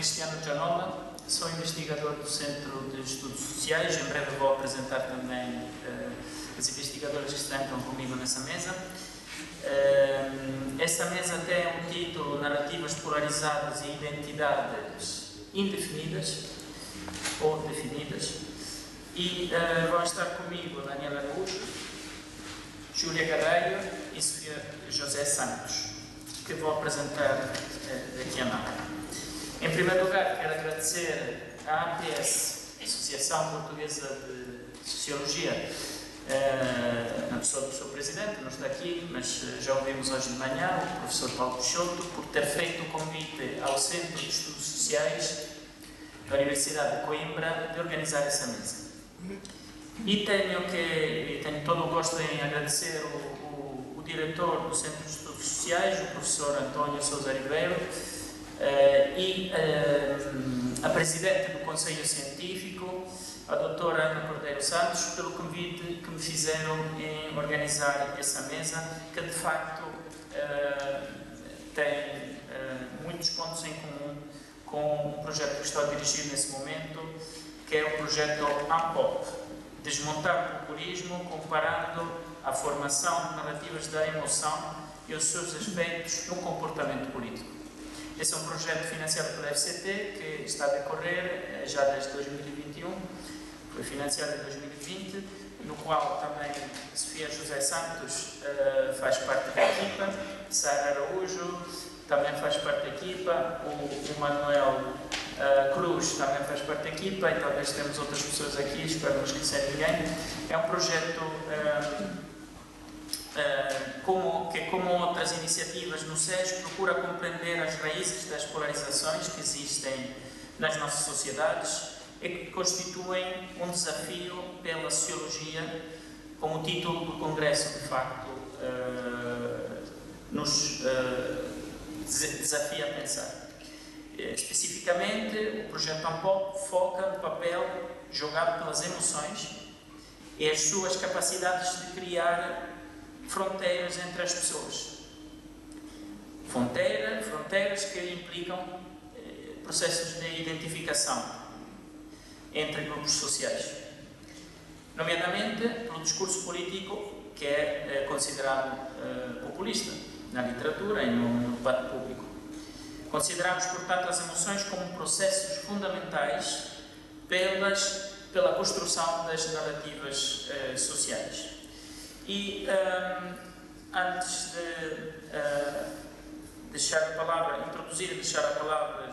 Cristiano Gianola, sou investigador do Centro de Estudos Sociais. Em breve vou apresentar também as investigadoras que estão comigo nessa mesa. Esta mesa tem um título: Narrativas polarizadas e identidades indefinidas ou definidas. E vão estar comigo Daniela Araújo, Júlia Garreiro e Sofia José Santos, que vou apresentar daqui a nada. Em primeiro lugar, quero agradecer à APS, Associação Portuguesa de Sociologia, na pessoa do seu presidente, não está aqui, mas já ouvimos hoje de manhã, o professor Paulo Peixoto, por ter feito o convite ao Centro de Estudos Sociais da Universidade de Coimbra de organizar essa mesa. E tenho todo o gosto em agradecer o diretor do Centro de Estudos Sociais, o professor António Sousa Ribeiro, e a presidente do Conselho Científico, a doutora Ana Cordeiro Santos, pelo convite que me fizeram em organizar essa mesa, que de facto tem muitos pontos em comum com um projeto que estou a dirigir nesse momento, que é o projeto AMPOP, Desmontar o Populismo, comparando a formação de narrativas da emoção e os seus efeitos no comportamento político. Esse é um projeto financiado pela FCT, que está a decorrer já desde 2021, foi financiado em 2020, no qual também Sofia José Santos faz parte da equipa, Sara Araújo também faz parte da equipa, o Manuel Cruz também faz parte da equipa, e talvez temos outras pessoas aqui, espero não esquecer ninguém. É um projeto que, como outras iniciativas no SES, procura compreender as raízes das polarizações que existem nas nossas sociedades e que constituem um desafio pela sociologia, como o título do Congresso, de facto, nos desafia a pensar. Especificamente, o projeto AMPOP foca no papel jogado pelas emoções e as suas capacidades de criar fronteiras entre as pessoas. Fronteiras que implicam processos de identificação entre grupos sociais, nomeadamente pelo discurso político, que é considerado populista na literatura e no debate público. Consideramos, portanto, as emoções como processos fundamentais pela construção das narrativas sociais. E antes de deixar a palavra, introduzir e deixar a palavra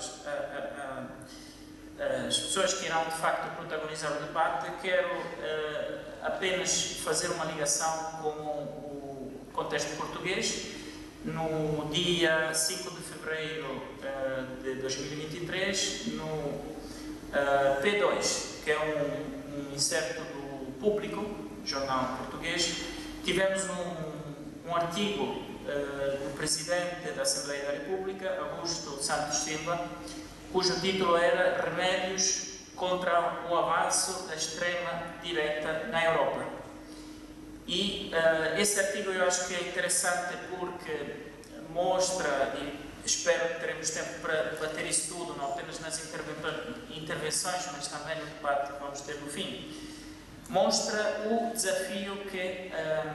às pessoas que irão de facto protagonizar o debate, quero apenas fazer uma ligação com o contexto português. No dia 5 de fevereiro de 2023, no P2, que é um inserto do Público, jornal português, tivemos um artigo do Presidente da Assembleia da República, Augusto Santos Silva, cujo título era Remédios contra o avanço da extrema-direita na Europa. E esse artigo eu acho que é interessante porque mostra, e espero que teremos tempo para debater isso tudo, não apenas nas intervenções, mas também no debate que vamos ter no fim, mostra o desafio que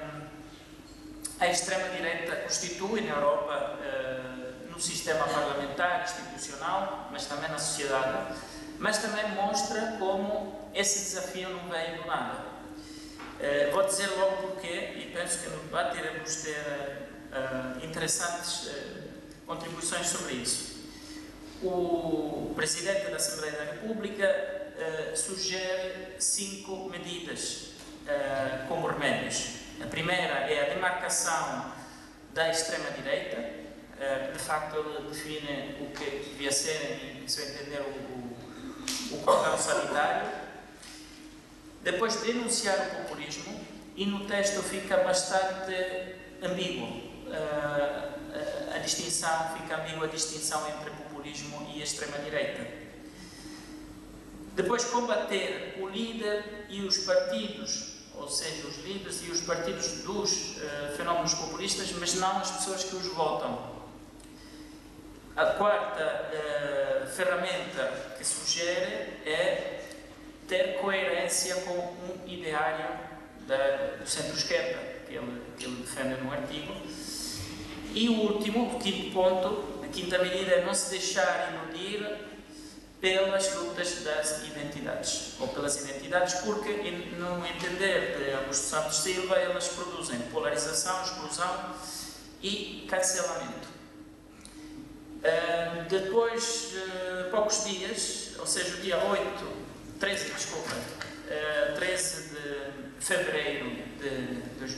a extrema-direita constitui na Europa, no sistema parlamentar, institucional, mas também na sociedade, mas também mostra como esse desafio não veio do nada. Vou dizer logo porquê, e penso que no debate iremos ter interessantes contribuições sobre isso. O Presidente da Assembleia da República sugere 5 medidas como remédios. A primeira é a demarcação da extrema-direita. De facto, ele define o que devia ser, em seu entender, o cordão sanitário. Depois, denunciar o populismo, e no texto fica bastante ambíguo. A distinção entre populismo e extrema-direita. Depois, combater o líder e os partidos, ou seja, os líderes e os partidos dos fenómenos populistas, mas não as pessoas que os votam. A quarta ferramenta que sugere é ter coerência com um ideário do centro-esquerda que ele defende no artigo. E o último, o quinto ponto, a quinta medida é não se deixar iludir pelas lutas das identidades, ou pelas identidades, porque, no entender de Augusto Santos Silva, elas produzem polarização, exclusão e cancelamento. Depois de poucos dias, ou seja, o dia 13 de fevereiro de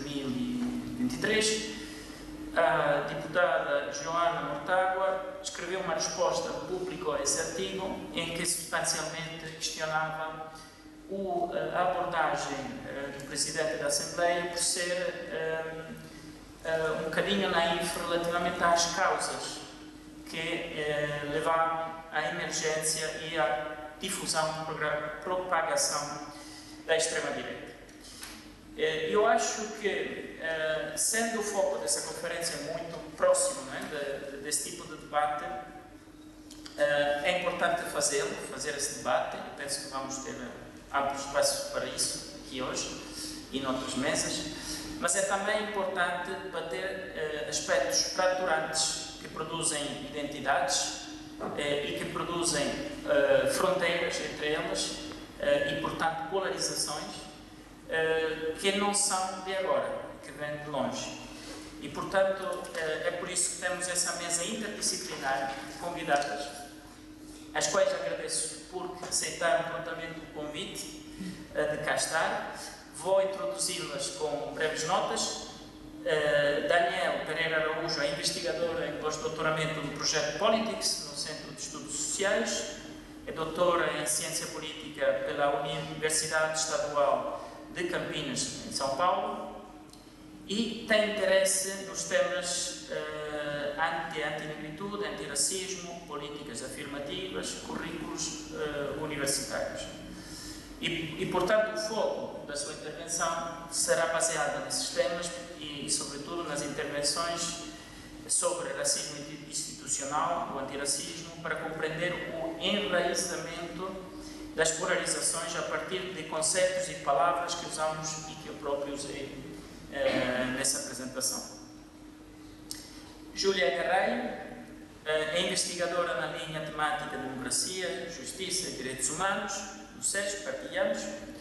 2023, a deputada Joana Mortágua escreveu uma resposta pública a esse artigo em que substancialmente questionava a abordagem do Presidente da Assembleia por ser um bocadinho naif relativamente às causas que levaram à emergência e à difusão, propagação da extrema-direita. Eu acho que, sendo o foco dessa conferência muito próximo, desse tipo de debate, é importante fazer esse debate. Eu penso que vamos ter amplo espaço para isso aqui hoje e noutras mesas, mas é também importante bater aspectos fraturantes que produzem identidades e que produzem fronteiras entre elas e, portanto, polarizações que não são de agora, que vêm de longe. E, portanto, é por isso que temos essa mesa interdisciplinar de convidadas, às quais agradeço por aceitarem prontamente o convite de cá estar. Vou introduzi-las com breves notas. Daniel Pereira Araújo é investigadora em pós-doutoramento do projeto Politics, no Centro de Estudos Sociais, é doutora em Ciência Política pela Universidade Estadual de Campinas, em São Paulo, e tem interesse nos temas anti-negritude, antirracismo, políticas afirmativas, currículos universitários. E, portanto, o foco da sua intervenção será baseado nesses temas e, sobretudo, nas intervenções sobre racismo institucional, o antirracismo, para compreender o enraizamento das polarizações a partir de conceitos e palavras que usamos e que eu próprio usei nessa apresentação. Júlia Garreiro é investigadora na linha temática Democracia, Justiça e Direitos Humanos, no SESC, partilhamos,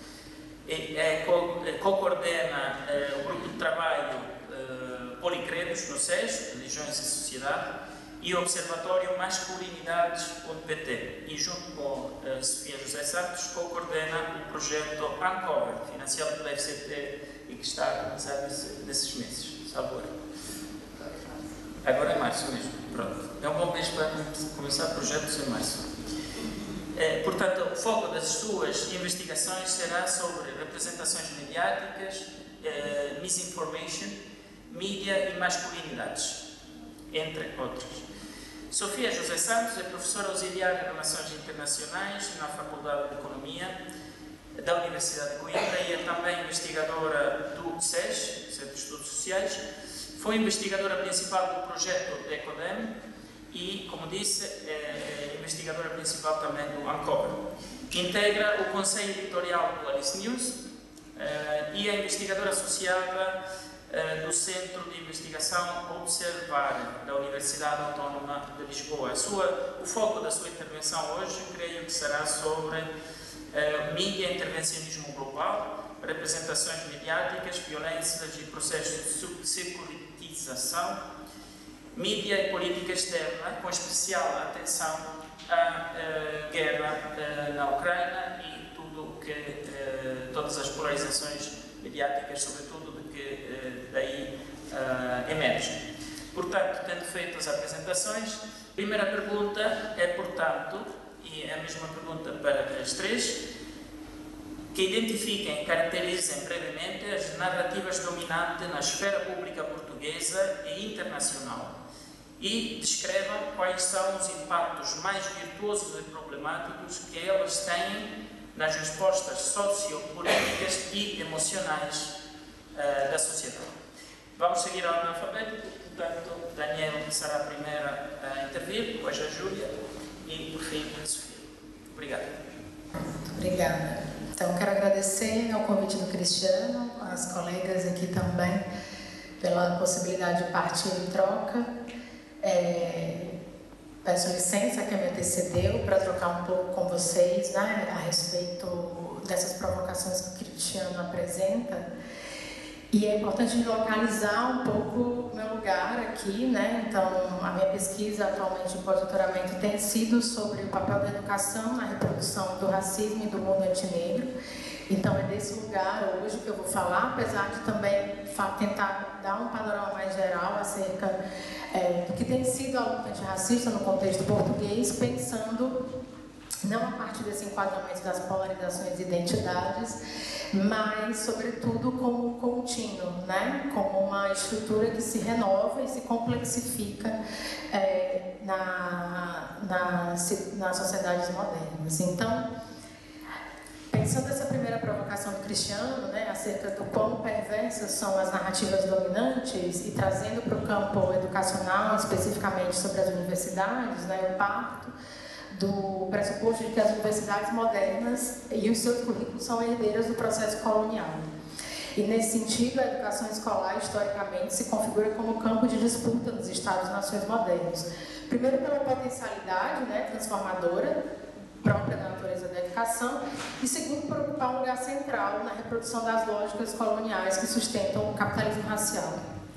co-coordena o grupo de trabalho Policredos, no SESC, Religiões e Sociedade, e o Observatório Masculinidades.pt, e junto com Sofia José Santos co-coordena o projeto Uncover, financiado pela FCT e que está a começar nesses meses, salvo erro. Agora é março mesmo, pronto. É um bom mês para começar projetos em março. Portanto, o foco das suas investigações será sobre representações mediáticas, misinformation, mídia e masculinidades, entre outros. Sofia José Santos é professora auxiliar em Relações Internacionais na Faculdade de Economia da Universidade de Coimbra e é também investigadora do SES, Centro de Estudos Sociais. Foi investigadora principal do projeto ECODEM e, como disse, é investigadora principal também do Uncover. Integra o Conselho Editorial do Alice News e é investigadora associada do Centro de Investigação Observar, da Universidade Autónoma de Lisboa. O foco da sua intervenção hoje, creio que será sobre mídia e intervencionismo global, representações mediáticas, violências e processos de securitização, mídia e política externa, com especial atenção à guerra na Ucrânia e todas as polarizações mediáticas, sobretudo, de que daí emergem. Portanto, tendo feito as apresentações, a primeira pergunta é, portanto, e é a mesma pergunta para as três, que identifiquem e caracterizem brevemente as narrativas dominantes na esfera pública portuguesa e internacional e descrevam quais são os impactos mais virtuosos e problemáticos que elas têm nas respostas sociopolíticas e emocionais da sociedade. Vamos seguir a ordem alfabética, portanto, Daniel será a primeira a intervir, depois a Júlia e, por fim, a Sofia. Obrigado. Obrigada. Então, quero agradecer ao convite do Cristiano, às colegas aqui também, pela possibilidade de partir em troca. Peço licença a quem me antecedeu para trocar um pouco com vocês, né, a respeito dessas provocações que o Cristiano apresenta. E é importante localizar um pouco o meu lugar aqui, né? Então, a minha pesquisa atualmente em pós-doutoramento tem sido sobre o papel da educação na reprodução do racismo e do mundo antinegro. Então, é desse lugar hoje que eu vou falar, apesar de também tentar dar um panorama mais geral acerca do que tem sido a luta antirracista no contexto português, pensando não a partir desse enquadramento das polarizações de identidades, mas, sobretudo, como um contínuo, né? Como uma estrutura que se renova e se complexifica nas sociedades modernas. Então, pensando nessa primeira provocação do Cristiano, né, acerca do quão perversas são as narrativas dominantes, e trazendo para o campo educacional, especificamente sobre as universidades, né, eu parto do pressuposto de que as universidades modernas e os seus currículos são herdeiras do processo colonial. E, nesse sentido, a educação escolar, historicamente, se configura como campo de disputa dos Estados-nações modernos. Primeiro, pela potencialidade, né, transformadora, própria da natureza da educação, e segundo, por ocupar um lugar central na reprodução das lógicas coloniais que sustentam o capitalismo racial.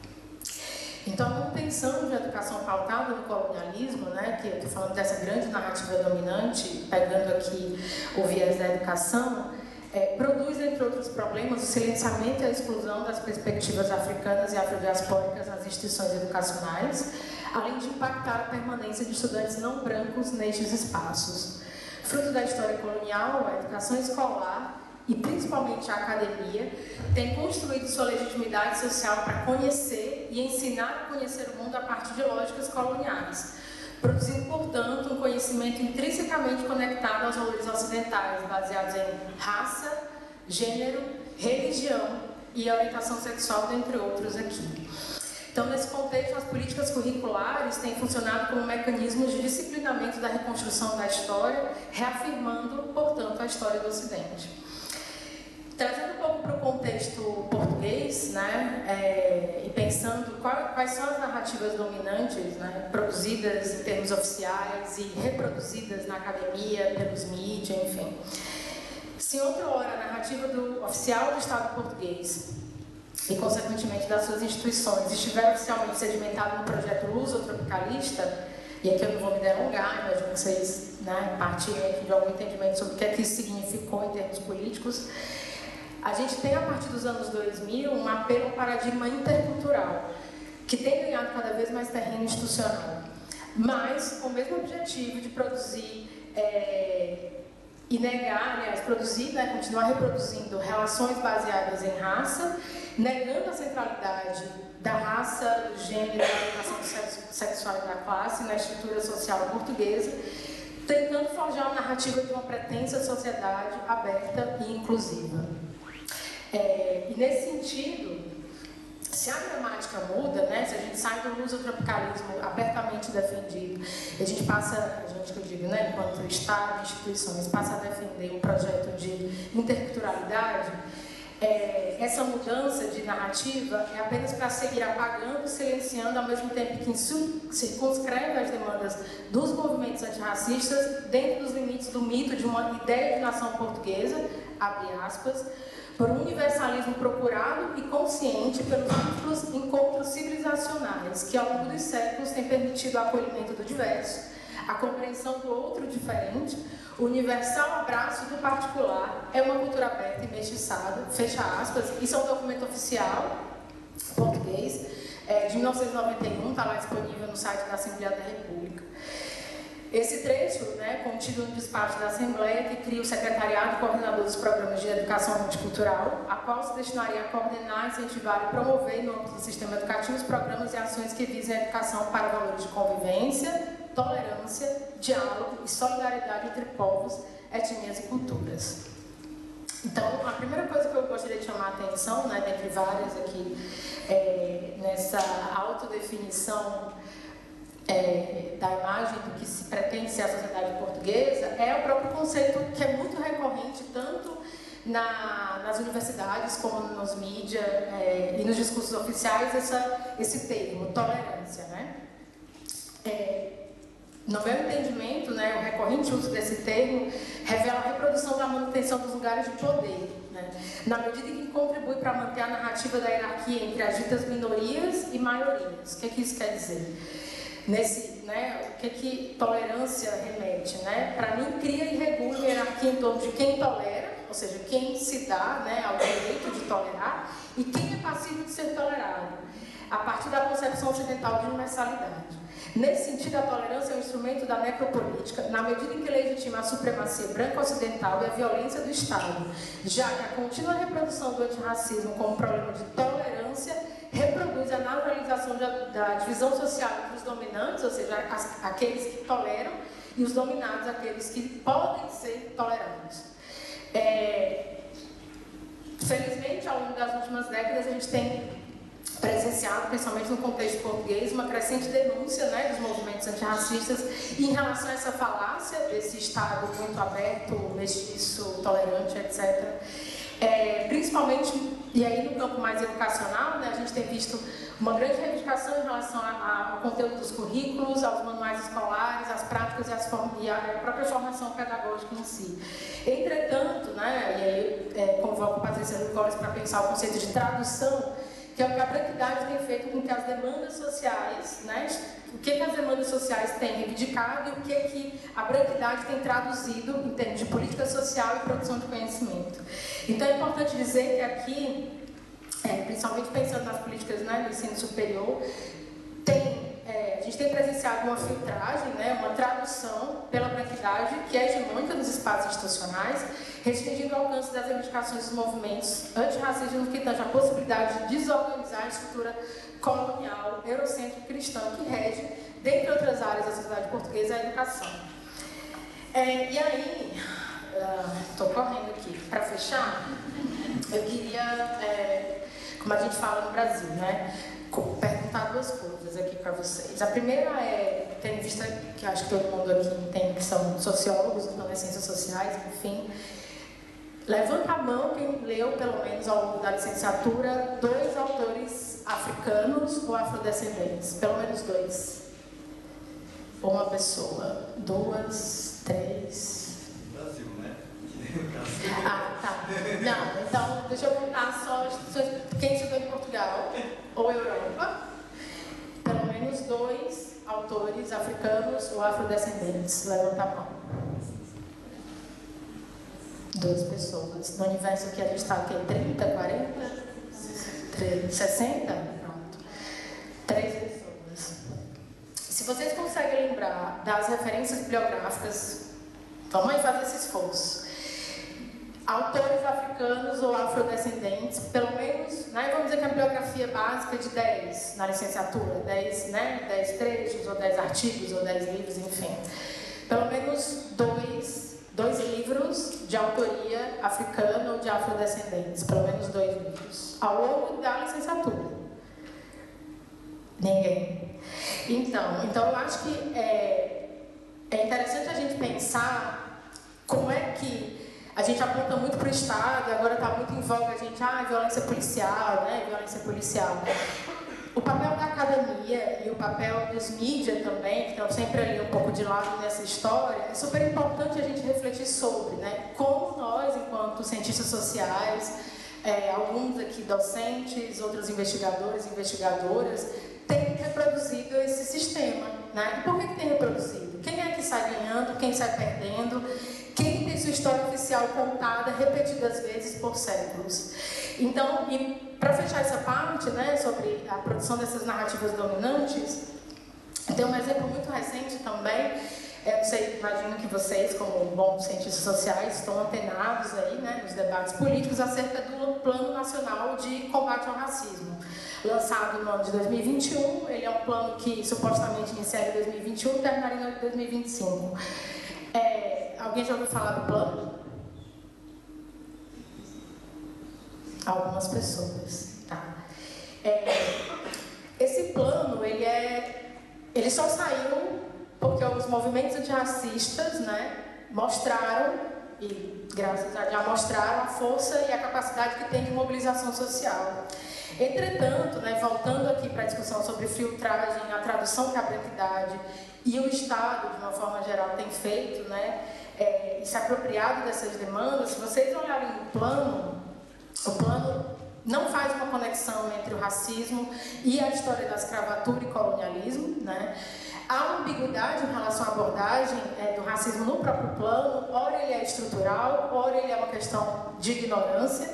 Então, pensando na educação pautada no colonialismo, né, que eu estou falando dessa grande narrativa dominante, pegando aqui o viés da educação, produz, entre outros problemas, o silenciamento e a exclusão das perspectivas africanas e afrodiaspóricas nas instituições educacionais, além de impactar a permanência de estudantes não brancos nestes espaços. Fruto da história colonial, a educação escolar e principalmente a academia tem construído sua legitimidade social para conhecer e ensinar a conhecer o mundo a partir de lógicas coloniais, produzindo, portanto, um conhecimento intrinsecamente conectado aos valores ocidentais, baseados em raça, gênero, religião e orientação sexual, dentre outros aqui. Então, nesse contexto, as políticas curriculares têm funcionado como mecanismos de disciplinamento da reconstrução da história, reafirmando, portanto, a história do Ocidente. Trazendo um pouco para o contexto português, né, e pensando quais são as narrativas dominantes, né, produzidas em termos oficiais e reproduzidas na academia, pelos mídias, enfim. Se outrora a narrativa oficial do Estado português e, consequentemente, das suas instituições estiver oficialmente sedimentada no projeto lusotropicalista, e aqui eu não vou me delongar, imagino que vocês, né, partilhem de algum entendimento sobre o que é que isso significou em termos políticos, a gente tem, a partir dos anos 2000, um apelo ao paradigma intercultural, que tem ganhado cada vez mais terreno institucional, mas com o mesmo objetivo de produzir e negar, aliás, produzir, né, continuar reproduzindo relações baseadas em raça, negando a centralidade da raça, do gênero, da orientação sexual e da classe na estrutura social portuguesa, tentando forjar uma narrativa de uma pretensa sociedade aberta e inclusiva. E nesse sentido, se a gramática muda, né, se a gente sai do lusotropicalismo abertamente defendido, e a gente passa, a gente que eu digo, né, enquanto Estado e instituições, passa a defender um projeto de interculturalidade, essa mudança de narrativa é apenas para seguir apagando, silenciando, ao mesmo tempo que circunscreve as demandas dos movimentos antirracistas dentro dos limites do mito de uma ideia de nação portuguesa, abre aspas, por um universalismo procurado e consciente pelos múltiplos encontros civilizacionais que, ao longo dos séculos, têm permitido o acolhimento do diverso, a compreensão do outro diferente, o universal abraço do particular, é uma cultura aberta e mestiçada, fecha aspas, isso é um documento oficial português, de 1991, está lá disponível no site da Assembleia da República. Esse trecho, né, contido no despacho da Assembleia, que cria o Secretariado Coordenador dos Programas de Educação Multicultural, a qual se destinaria a coordenar, incentivar e promover, no âmbito do sistema educativo, os programas e ações que visem a educação para valores de convivência, tolerância, diálogo e solidariedade entre povos, etnias e culturas. Então, a primeira coisa que eu gostaria de chamar a atenção, né, dentre várias aqui, nessa autodefinição da imagem do que se pretende ser a sociedade portuguesa é o próprio conceito que é muito recorrente tanto nas universidades como nos mídias e nos discursos oficiais, esse termo, tolerância, né? No meu entendimento, né, o recorrente uso desse termo revela a reprodução da manutenção dos lugares de poder, né, na medida em que contribui para manter a narrativa da hierarquia entre as ditas minorias e maiorias. O que isso quer dizer? O que tolerância remete? Né? Para mim, cria e regula a hierarquia em torno de quem tolera, ou seja, quem se dá, né, ao direito de tolerar, e quem é passivo de ser tolerado, a partir da concepção ocidental de universalidade. Nesse sentido, a tolerância é um instrumento da necropolítica, na medida em que legitima a supremacia branco-ocidental e a violência do Estado, já que a contínua reprodução do antirracismo como problema de tolerância reproduz a naturalização da divisão social entre os dominantes, ou seja, aqueles que toleram, e os dominados, aqueles que podem ser tolerados. Felizmente, ao longo das últimas décadas, a gente tem presenciado, principalmente no contexto português, uma crescente denúncia, né, dos movimentos antirracistas em relação a essa falácia desse Estado muito aberto, mestiço, tolerante, etc. Principalmente, e aí no campo mais educacional, né, a gente tem visto uma grande reivindicação em relação ao conteúdo dos currículos, aos manuais escolares, às práticas e à própria formação pedagógica em si. Entretanto, né, e aí convoco a Patrícia Nicolas para pensar o conceito de tradução, que é o que a branquidade tem feito com que as demandas sociais, né, o que as demandas sociais têm reivindicado e o que a branquidade tem traduzido em termos de política social e produção de conhecimento. Então é importante dizer que aqui, principalmente pensando nas políticas, né, do ensino superior, a gente tem presenciado uma filtragem, né, uma tradução pela branquidade que é hegemônica nos espaços institucionais, restringindo o alcance das reivindicações dos movimentos antirracistas no que tange a possibilidade de desorganizar a estrutura colonial, eurocêntrica e cristã que rege, dentre outras áreas da sociedade portuguesa, a educação. E aí, estou correndo aqui, para fechar, eu queria, como a gente fala no Brasil, né, perguntar duas coisas aqui para vocês. A primeira tendo em vista que acho que todo mundo aqui entende que são sociólogos, não é ciências sociais, enfim, levanta a mão quem leu, pelo menos ao longo da licenciatura, 2 autores africanos ou afrodescendentes, pelo menos 2. Ou uma pessoa, 2, 3... Brasil, né? Tá. Não, então deixa eu contar só quem estudou em Portugal ou Europa. Pelo menos 2 autores africanos ou afrodescendentes. Levanta a mão. 2 pessoas. No universo que a gente está aqui, 30, 40? 60? Pronto. 3 pessoas. Se vocês conseguem lembrar das referências bibliográficas, vamos aí fazer esse esforço. Autores africanos ou afrodescendentes, pelo menos, né, vamos dizer que a bibliografia básica de 10 na licenciatura, 10, né, 10 trechos, ou 10 artigos, ou 10 livros, enfim. Pelo menos 2 livros de autoria africana ou de afrodescendentes, pelo menos 2 livros, ao longo da licenciatura. Ninguém. Então eu acho que é interessante a gente pensar como é que a gente aponta muito para o Estado, agora está muito em voga a gente, violência policial, né? Violência policial. O papel da academia e o papel dos mídias também, que estão sempre ali um pouco de lado nessa história, é super importante a gente refletir sobre, né? Como nós, enquanto cientistas sociais, alguns aqui docentes, outros investigadores e investigadoras, têm reproduzido esse sistema, né? E por que tem reproduzido? Quem é que sai ganhando, quem sai perdendo? Quem tem sua história oficial contada repetidas vezes por séculos? Então, e para fechar essa parte, né, sobre a produção dessas narrativas dominantes, tem um exemplo muito recente também. Eu não sei, imagino que vocês, como bons cientistas sociais, estão antenados aí, né, nos debates políticos acerca do Plano Nacional de Combate ao Racismo, lançado no ano de 2021. Ele é um plano que supostamente iniciaria em 2021 e terminaria em 2025. Alguém já ouviu falar do plano? Algumas pessoas, tá? Esse plano, ele eles só saíram porque os movimentos antirracistas, né, mostraram, e graças a Deus mostraram a força e a capacidade que tem de mobilização social. Entretanto, né, voltando aqui para a discussão sobre filtragem, a tradução que a branquidade e o Estado, de uma forma geral, tem feito, né, e se apropriado dessas demandas, se vocês olharem o plano não faz uma conexão entre o racismo e a história da escravatura e colonialismo, né? Há uma ambiguidade em relação à abordagem do racismo no próprio plano, ora ele é estrutural, ora ele é uma questão de ignorância.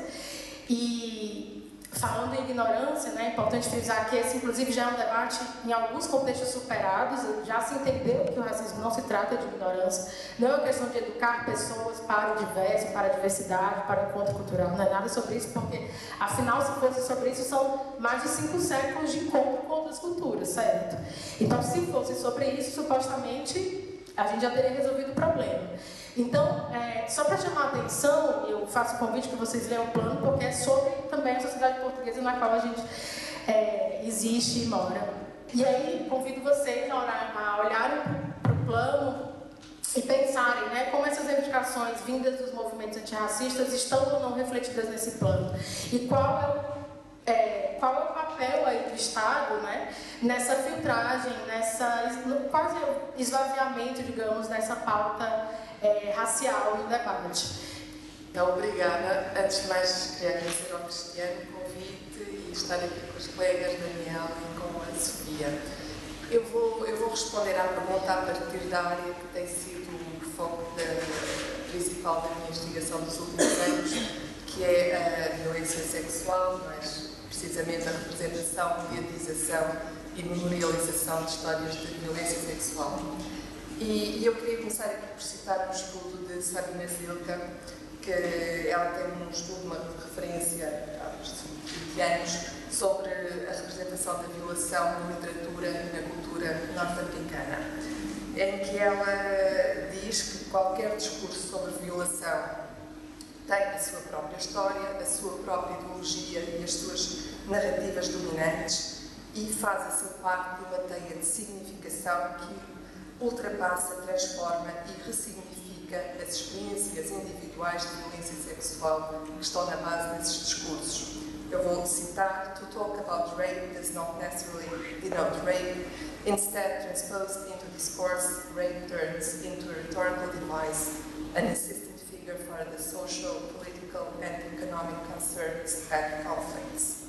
E falando em ignorância, né, é importante frisar que esse, inclusive, já é um debate em alguns contextos superados, já se entendeu que o racismo não se trata de ignorância, não é uma questão de educar pessoas para o diverso, para a diversidade, para o encontro cultural, não é nada sobre isso, porque, afinal, se fosse sobre isso, são mais de 5 séculos de encontro com outras culturas, certo? Então, se fosse sobre isso, supostamente, a gente já teria resolvido o problema. Então, só para chamar a atenção, eu faço o convite que vocês leiam o plano, porque é sobre também a sociedade portuguesa na qual a gente existe e mora. E aí, convido vocês a olharem para o plano e pensarem, né, como essas reivindicações vindas dos movimentos antirracistas estão ou não refletidas nesse plano. E qual é o papel aí do Estado, né, nessa filtragem, quase esvaziamento, digamos, nessa pauta racial no debate. Então, obrigada. Antes de mais, queria agradecer ao Cristiano o convite e estar aqui com os colegas Daniel e com a Sofia. Eu vou responder à pergunta a partir da área que tem sido o foco principal da minha investigação dos últimos anos, que é a violência sexual, mas precisamente a representação, mediatização e memorialização de histórias de violência sexual. E eu queria começar aqui por citar um estudo de Sabina Zilka, que ela tem um estudo, uma referência há uns 20 anos, sobre a representação da violação na literatura e na cultura norte-americana, em que ela diz que qualquer discurso sobre violação tem a sua própria história, a sua própria ideologia e as suas narrativas dominantes e faz a sua parte de uma teia de significação que ultrapassa, transforma e ressignifica as experiências individuais de violência sexual que estão na base desses discursos. Eu vou citar: "To talk about rape does not necessarily denote rape. Instead, transposed into discourse, rape turns into a rhetorical device, an assistant figure for the social, political and economic concerns and conflicts."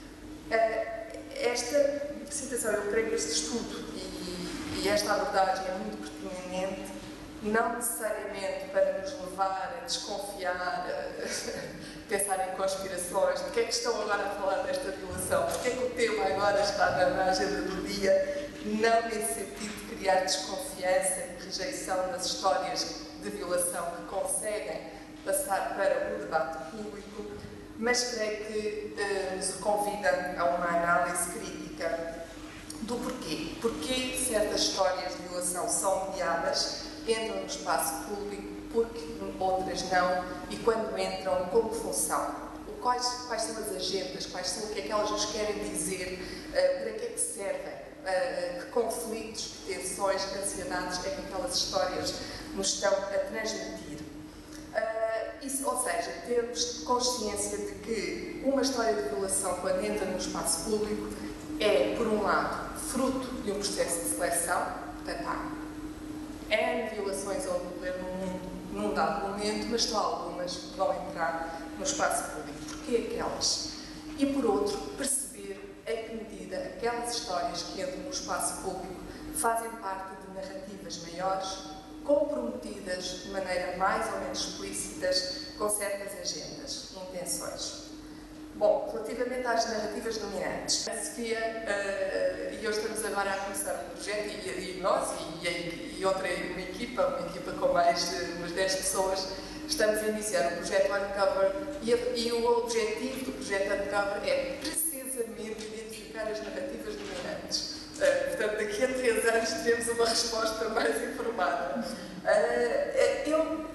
Esta citação, eu creio que este estudo e esta abordagem é muito pertinente, não necessariamente para nos levar a desconfiar, a pensar em conspirações, de que é que estão agora a falar desta violação, porque é que o tema agora está na agenda do dia, não nesse sentido de criar desconfiança e rejeição das histórias de violação que conseguem passar para o debate público, mas creio que nos convida a uma análise crítica do porquê. Porquê certas histórias de violação são mediadas, entram no espaço público, porque outras não, e quando entram, como função? Quais são as agendas, o que é que elas nos querem dizer, para que é que servem, que conflitos, que tensões, que ansiedades é que aquelas histórias nos estão a transmitir. Ou seja, temos consciência de que uma história de violação, quando entra no espaço público, é, por um lado, fruto de um processo de seleção, portanto, há N violações ao ocorrer no mundo num dado momento, mas só algumas vão entrar no espaço público. Porquê aquelas? E, por outro, perceber em que medida aquelas histórias que entram no espaço público fazem parte de narrativas maiores, comprometidas de maneira mais ou menos explícitas com certas agendas e intenções. Bom, relativamente às narrativas dominantes, a Sofia e eu estamos agora a começar um projeto, e nós e uma equipa com mais de umas 10 pessoas, estamos a iniciar um projeto Uncover e o objetivo do projeto Uncover é precisamente identificar as narrativas dominantes. Portanto, daqui a 3 anos teremos uma resposta mais informada. Eu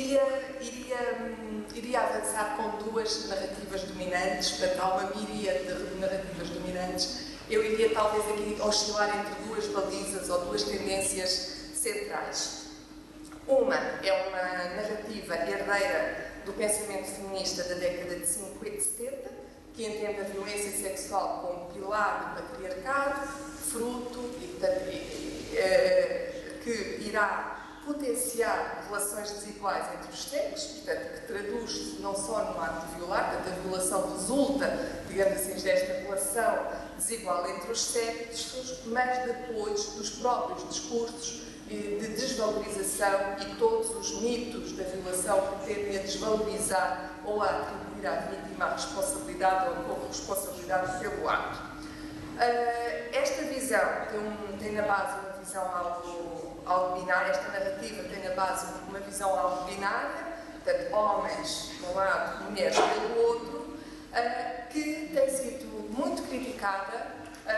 iria avançar com 2 narrativas dominantes, portanto, há uma miríade de narrativas dominantes, eu iria talvez aqui oscilar entre duas balizas ou duas tendências centrais. Uma é uma narrativa herdeira do pensamento feminista da década de 50 e 70, que entende a violência sexual como pilar do patriarcado, fruto que irá potenciar relações desiguais entre os sexos, portanto, que traduz-se não só no ato de violar, portanto, a violação resulta, digamos assim, desta relação desigual entre os sexos, mas depois dos próprios discursos de desvalorização e todos os mitos da violação que tendem a desvalorizar ou a atribuir à vítima a responsabilidade ou a corresponsabilidade pelo ato. Esta visão tem na base uma visão algo binária, esta narrativa tem na base uma visão algo binária, portanto, homens de um lado, mulheres pelo outro, que tem sido muito criticada,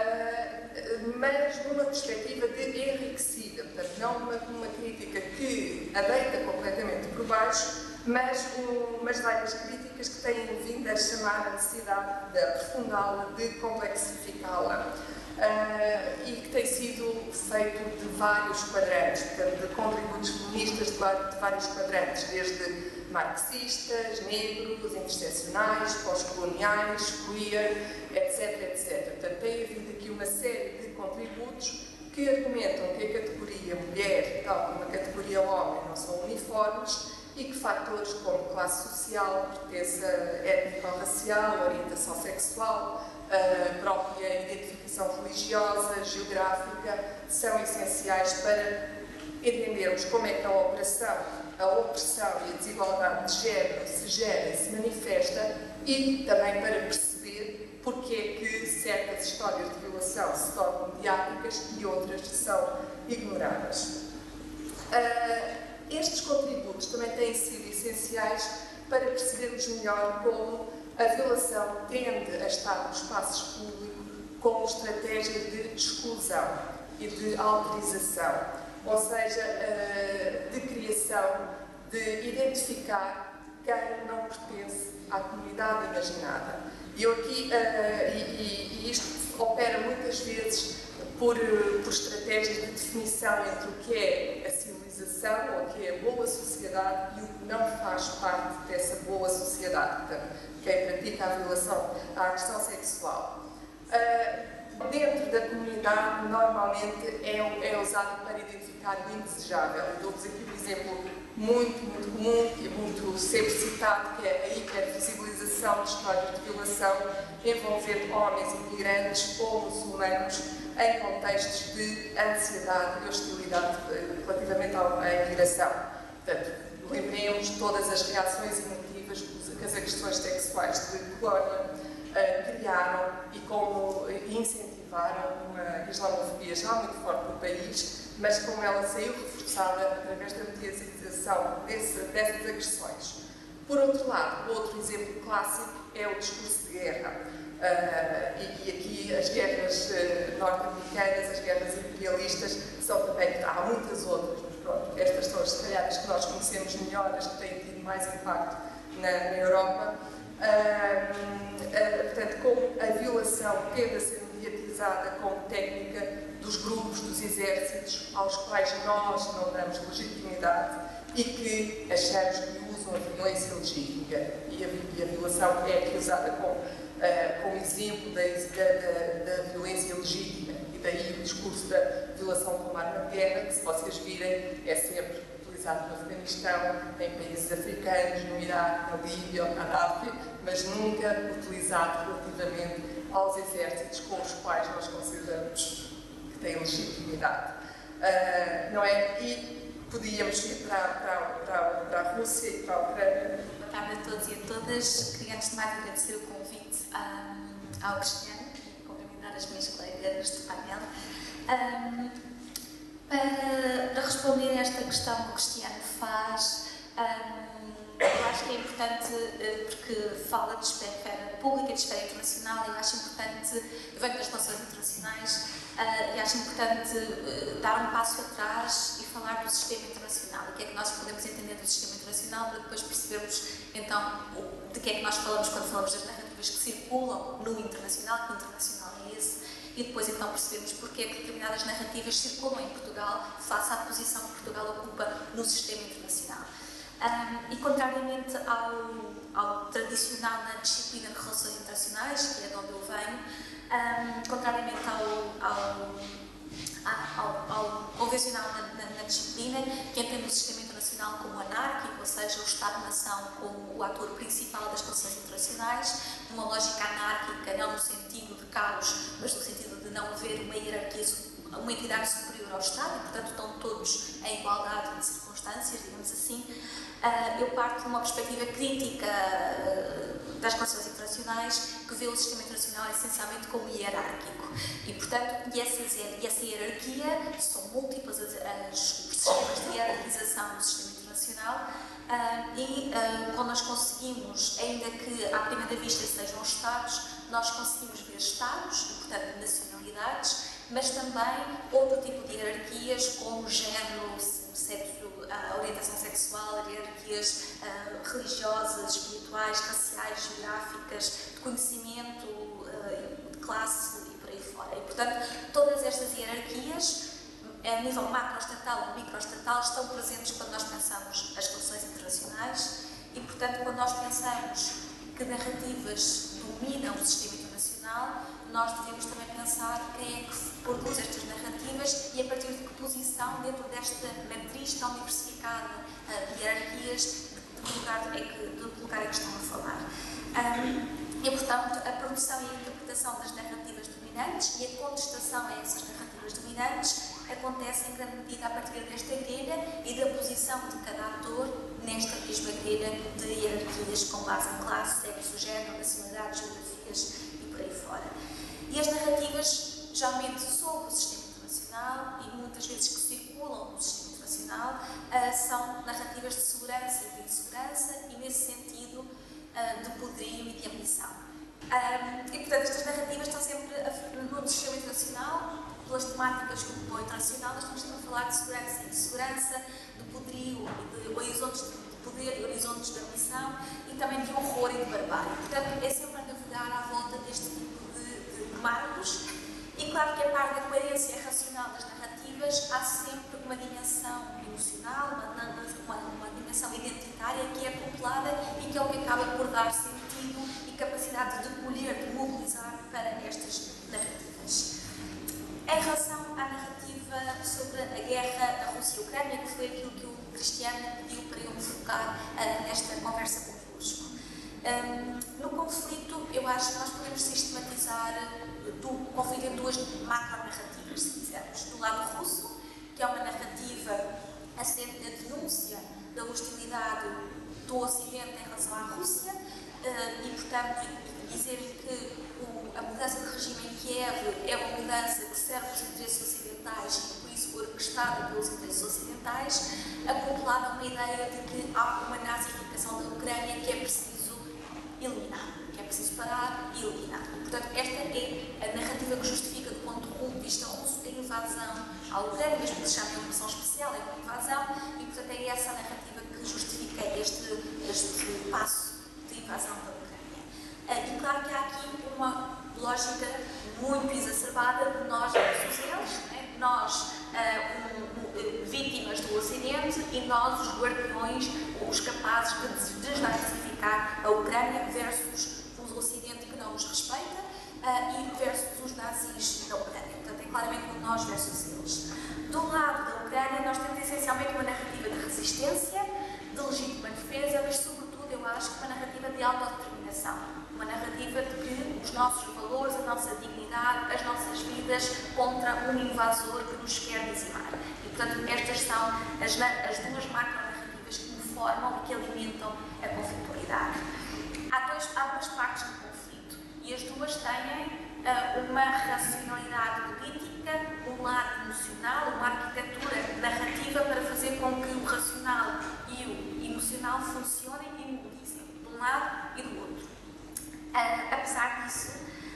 mas numa perspectiva de enriquecida, portanto, não uma crítica que a deita completamente por baixo, mas umas várias críticas que têm vindo a chamar a necessidade de aprofundá-la, de complexificá-la. E que tem sido feito de vários quadrantes, portanto, de contributos feministas de vários quadrantes, desde marxistas, negros, interseccionais, pós-coloniais, queer, etc. Portanto, tem havido aqui uma série de contributos que argumentam que a categoria mulher, tal como a categoria homem, não são uniformes e que fatores como classe social, pertença étnico-racial, orientação sexual, própria identificação religiosa, geográfica, são essenciais para entendermos como é que a opressão e a desigualdade de género se gera e se manifesta e também para perceber porque é que certas histórias de violação se tornam mediáticas e outras são ignoradas. Estes contributos também têm sido essenciais para percebermos melhor como a violação tende a estar no espaço público como estratégia de exclusão e de alterização, ou seja, de criação, de identificar quem não pertence à comunidade imaginada. E eu aqui, e isto opera muitas vezes por estratégias de definição entre o que é a civilização, ou o que é a boa sociedade e o que não faz parte dessa boa sociedade. Portanto, quem pratica a violação, a agressão sexual. Dentro da comunidade, normalmente é usado para identificar o indesejável. Dou-vos aqui um exemplo muito comum e muito sempre citado, que é a hipervisibilização de histórias de violação envolvendo homens imigrantes ou muçulmanos em contextos de ansiedade e hostilidade relativamente à imigração. Portanto, lembremos todas as reações emotivas que as agressões sexuais de colónia criaram e como incentivaram uma islamofobia já muito forte no país, mas como ela saiu reforçada através da mediatização dessas agressões. Por outro lado, outro exemplo clássico é o discurso de guerra. E aqui as guerras norte-americanas, as guerras imperialistas, são também, há muitas outras, mas pronto, estas são as, se calhar, as que nós conhecemos melhor, as que têm tido mais impacto na Europa. Portanto, como a violação tende a ser mediatizada como técnica dos grupos, dos exércitos, aos quais nós não damos legitimidade e que achamos que usam a violência legítima. E a violação é aqui usada como exemplo da violência legítima. E daí o discurso da violação como arma de guerra, que, se vocês virem, é sempre utilizado no Afeganistão, em países africanos, no Iraque, na Líbia, na Gaddafi, mas nunca utilizado relativamente aos exércitos com os quais nós consideramos que têm legitimidade. Não é? E podíamos ir para a Rússia e para a Ucrânia. Boa tarde a todos e a todas. Queria, antes de mais, agradecer o convite ao Cristiano e cumprimentar as minhas colegas do painel. Para responder a esta questão que o Cristiano faz, eu acho que é importante, porque fala de esfera pública, de esfera internacional, e eu acho importante, eu venho das relações internacionais, e acho importante dar um passo atrás e falar do sistema internacional, o que é que nós podemos entender do sistema internacional, para depois percebermos, então, de que é que nós falamos quando falamos das narrativas que circulam no internacional, que o internacional é esse. e depois então percebermos porque é que determinadas narrativas circulam em Portugal face à posição que Portugal ocupa no sistema internacional. E contrariamente ao tradicional na disciplina de Relações Internacionais, que é de onde eu venho, contrariamente ao convencional na disciplina, que entende o sistema internacional como anárquico, ou seja, o Estado-nação como o ator principal das relações internacionais, numa lógica anárquica, não no sentido de caos, mas no sentido de não haver uma hierarquia, uma entidade superior ao Estado, e portanto estão todos em igualdade de circunstâncias, digamos assim. Eu parto de uma perspectiva crítica das relações internacionais, que vê o sistema internacional essencialmente como hierárquico. E, portanto, essa hierarquia, são múltiplas os sistemas de hierarquização do sistema internacional, quando nós conseguimos, ainda que à primeira vista sejam Estados, nós conseguimos ver Estados, e, portanto, nacionalidades, mas também outro tipo de hierarquias, como género, sexo, orientação sexual, hierarquias religiosas, espirituais, raciais, geográficas, de conhecimento, de classe e por aí fora. E, portanto, todas estas hierarquias, a nível macroestatal e microestatal, estão presentes quando nós pensamos as relações internacionais e, portanto, quando nós pensamos que narrativas dominam o sistema internacional, nós devemos também pensar quem é que produz estas narrativas e a partir de que posição, dentro desta matriz tão diversificada de hierarquias, de que lugar é que estão a falar. E, portanto, a produção e a interpretação das narrativas dominantes e a contestação a essas narrativas dominantes acontece em grande medida a partir desta grelha e da posição de cada ator nesta mesma grelha de hierarquias com base em classe, sexo, género, nacionalidade, geografias e por aí fora. E as narrativas, geralmente sobre o sistema internacional e muitas vezes que circulam no sistema internacional, são narrativas de segurança e de insegurança e, nesse sentido, de poderio e de ambição. E, portanto, estas narrativas estão sempre no sistema internacional, pelas temáticas que ocupam o internacional, nós estamos sempre a falar de segurança e de segurança, de poderio e de horizontes de poder e horizontes de ambição e também de horror e de barbárie. Portanto, é sempre a navegar à volta deste tipo de marcos. E claro que a par da coerência racional das narrativas, há sempre uma dimensão emocional, uma dimensão identitária que é acoplada e que é o que acaba por dar sentido e capacidade de colher, de mobilizar para estas narrativas. Em relação à narrativa sobre a guerra da Rússia e Ucrânia, que foi aquilo que o Cristiano pediu para eu me focar nesta conversa convosco. No conflito, eu acho que nós podemos sistematizar o conflito em duas macro-narrativas, se quisermos. Do lado russo, que é uma narrativa assente na denúncia da hostilidade do Ocidente em relação à Rússia e, portanto, dizer que a mudança de regime em Kiev é uma mudança que serve os interesses ocidentais e, por isso, foi orquestrada pelos interesses ocidentais, acoplada a uma ideia de que há uma nazificação da Ucrânia que é preciso eliminar, que é preciso parar e eliminar. E, portanto, esta é a narrativa que justifica, do ponto de vista russo, a invasão à Ucrânia, mesmo que se chame de operação especial, é uma invasão, e, portanto, é essa a narrativa que justifica este passo de invasão da Ucrânia. E claro que há aqui uma lógica muito exacerbada de nós versus eles, né? Nós vítimas do Ocidente e nós os guardiões, os capazes de desnazificar a Ucrânia versus o Ocidente que não nos respeita e versus os nazis da Ucrânia. Portanto, é claramente um nós versus eles. Do lado da Ucrânia, nós temos essencialmente uma narrativa de resistência, de legítima defesa, mas sobretudo, eu acho, uma narrativa de autodeterminação. Uma narrativa de que os nossos valores, a nossa dignidade, as nossas vidas contra um invasor que nos quer dizimar. E, portanto, estas são as duas macro-narrativas que me formam e que alimentam a conflitualidade. Há duas partes do conflito e as duas têm uma racionalidade política, um lado emocional, uma arquitetura narrativa para fazer com que o racional e o emocional funcionem e mobilizem de um lado e do outro. Apesar disso,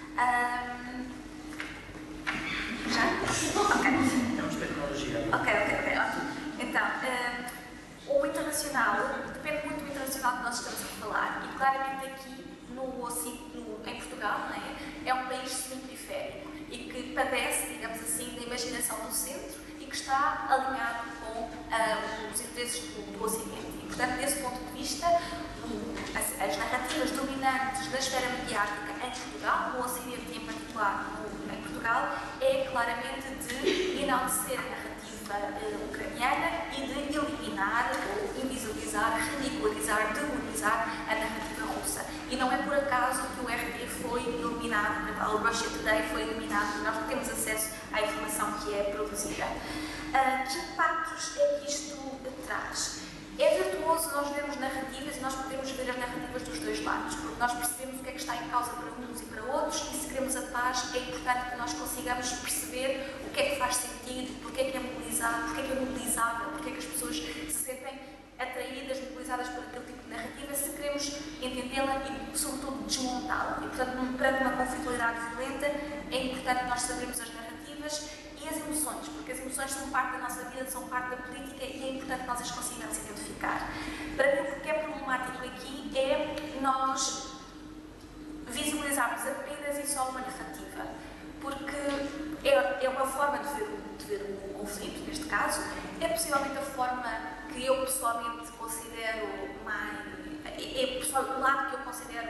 já? Ok. Temos tecnologia. Ok, ótimo. Então, o internacional, depende muito do internacional que nós estamos a falar. E claramente aqui, em Portugal, é um país semi-periférico e que padece, digamos assim, da imaginação do centro e que está alinhado com os interesses do Ocidente. E, portanto, desse ponto de vista, as narrativas dominantes da esfera mediática em Portugal, no Ocidente e em particular em Portugal, é claramente de enaltecer a narrativa ucraniana e de eliminar ou invisibilizar, ridicularizar, demonizar a narrativa russa. E não é por acaso que o RT foi eliminado, o Russia Today foi eliminado, nós não temos acesso à informação que é produzida. Que impactos é que isto traz? É virtuoso nós vermos narrativas e nós podemos ver as narrativas dos dois lados, porque nós percebemos o que é que está em causa para uns e para outros, e se queremos a paz é importante que nós consigamos perceber o que é que faz sentido, porque é que é mobilizado, porque é que é mobilizável, porque é que as pessoas se sentem atraídas, mobilizadas por aquele tipo de narrativa, se queremos entendê-la e, sobretudo, desmontá-la. E, portanto, perante uma conflitualidade violenta, é importante nós sabermos as narrativas e as emoções, porque as emoções são parte da nossa vida, são parte da política e é importante que nós as consigamos identificar. Para mim, o que é problemático aqui é nós visualizarmos apenas e só uma narrativa, porque é uma forma de ver o conflito, neste caso, é possivelmente a forma que eu pessoalmente considero mais, o lado que eu considero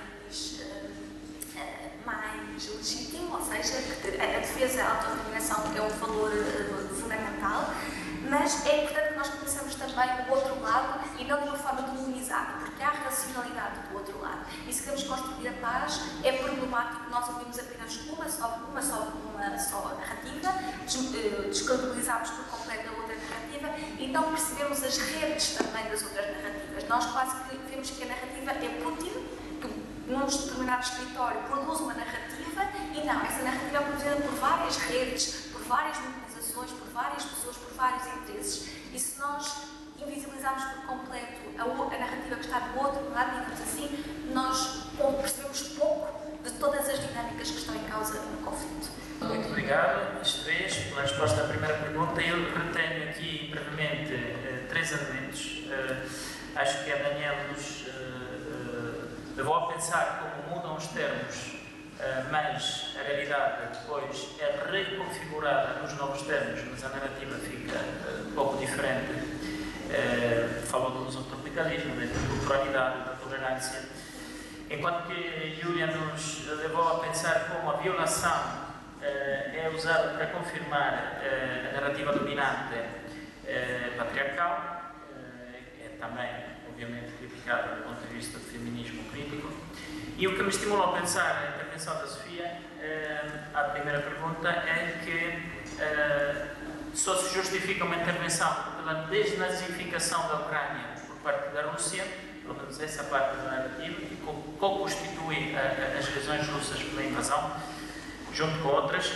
mais legítimo, ou seja, que a defesa da autodeterminação é um valor fundamental, mas é importante que nós conheçamos também o outro lado e não de uma forma demonizada, porque há racionalidade do outro lado. E se queremos construir a paz, é problemático que nós ouvimos apenas uma só narrativa, descredibilizamos por completo a outra narrativa e não percebemos as redes também das outras narrativas. Nós quase que vemos que a narrativa é Putin, que num determinado escritório produz uma narrativa e não, essa narrativa é produzida por várias redes, por várias mobilizações, por várias pessoas, por vários interesses. E se nós invisibilizarmos por completo a narrativa que está do outro lado, digamos assim, nós percebemos pouco de todas as dinâmicas que estão em causa no conflito. Muito obrigado, as três, pela resposta à primeira pergunta. Eu retenho aqui brevemente 3 elementos. Acho que a Daniela nos levou a pensar como mudam os termos, mas a realidade depois é reconfigurada nos novos termos, mas a narrativa fica um pouco diferente. Falou do lusotropicalismo, da interculturalidade, da tolerância, enquanto que Júlia nos levou a pensar como a violação é usada para confirmar a narrativa dominante patriarcal, é também, obviamente, criticada do ponto de vista do feminismo crítico. E o que me estimulou a pensar na intervenção da Sofia, à primeira pergunta, é que só se justifica uma intervenção pela desnazificação da Ucrânia por parte da Rússia, pelo menos essa parte da narrativa, que co-constitui as razões russas pela invasão, junto com outras,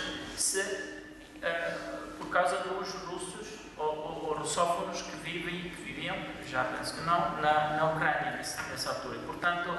por causa dos russos ou russófonos que viviam, já penso que não, na Ucrânia nessa altura. E, portanto,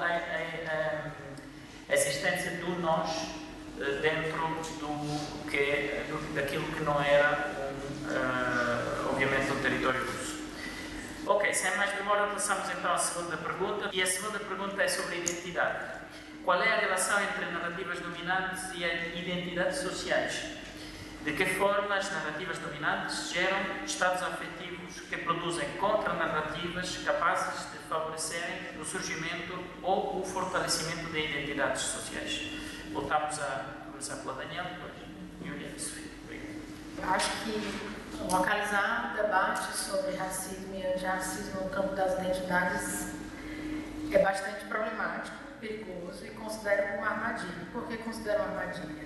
a existência do nós dentro daquilo que não era, obviamente, um território russo. Ok, sem mais demora, passamos então à segunda pergunta. E a segunda pergunta é sobre a identidade. Qual é a relação entre narrativas dominantes e identidades sociais? De que forma as narrativas dominantes geram estados afetivos que produzem contra-narrativas capazes de favorecerem o surgimento ou o fortalecimento de identidades sociais? Voltamos a começar pela Daniela, depois Júlia e Sofia. Obrigado. Acho que localizar um debate sobre racismo e antirracismo no campo das identidades é bastante problemático, perigoso e considero uma armadilha. Por que considero uma armadilha?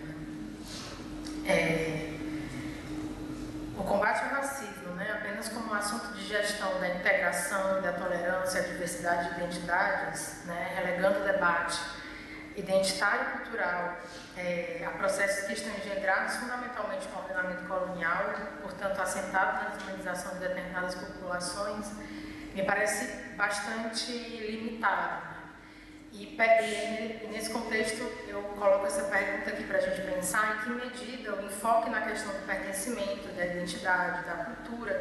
O combate ao racismo, apenas como um assunto de gestão da integração e da tolerância à diversidade de identidades, relegando o debate identitário e cultural a processos que estão engendrados fundamentalmente no ordenamento colonial, portanto assentado na desumanização de determinadas populações, me parece bastante limitado. E nesse contexto, eu coloco essa pergunta aqui para a gente pensar em que medida o enfoque na questão do pertencimento, da identidade, da cultura,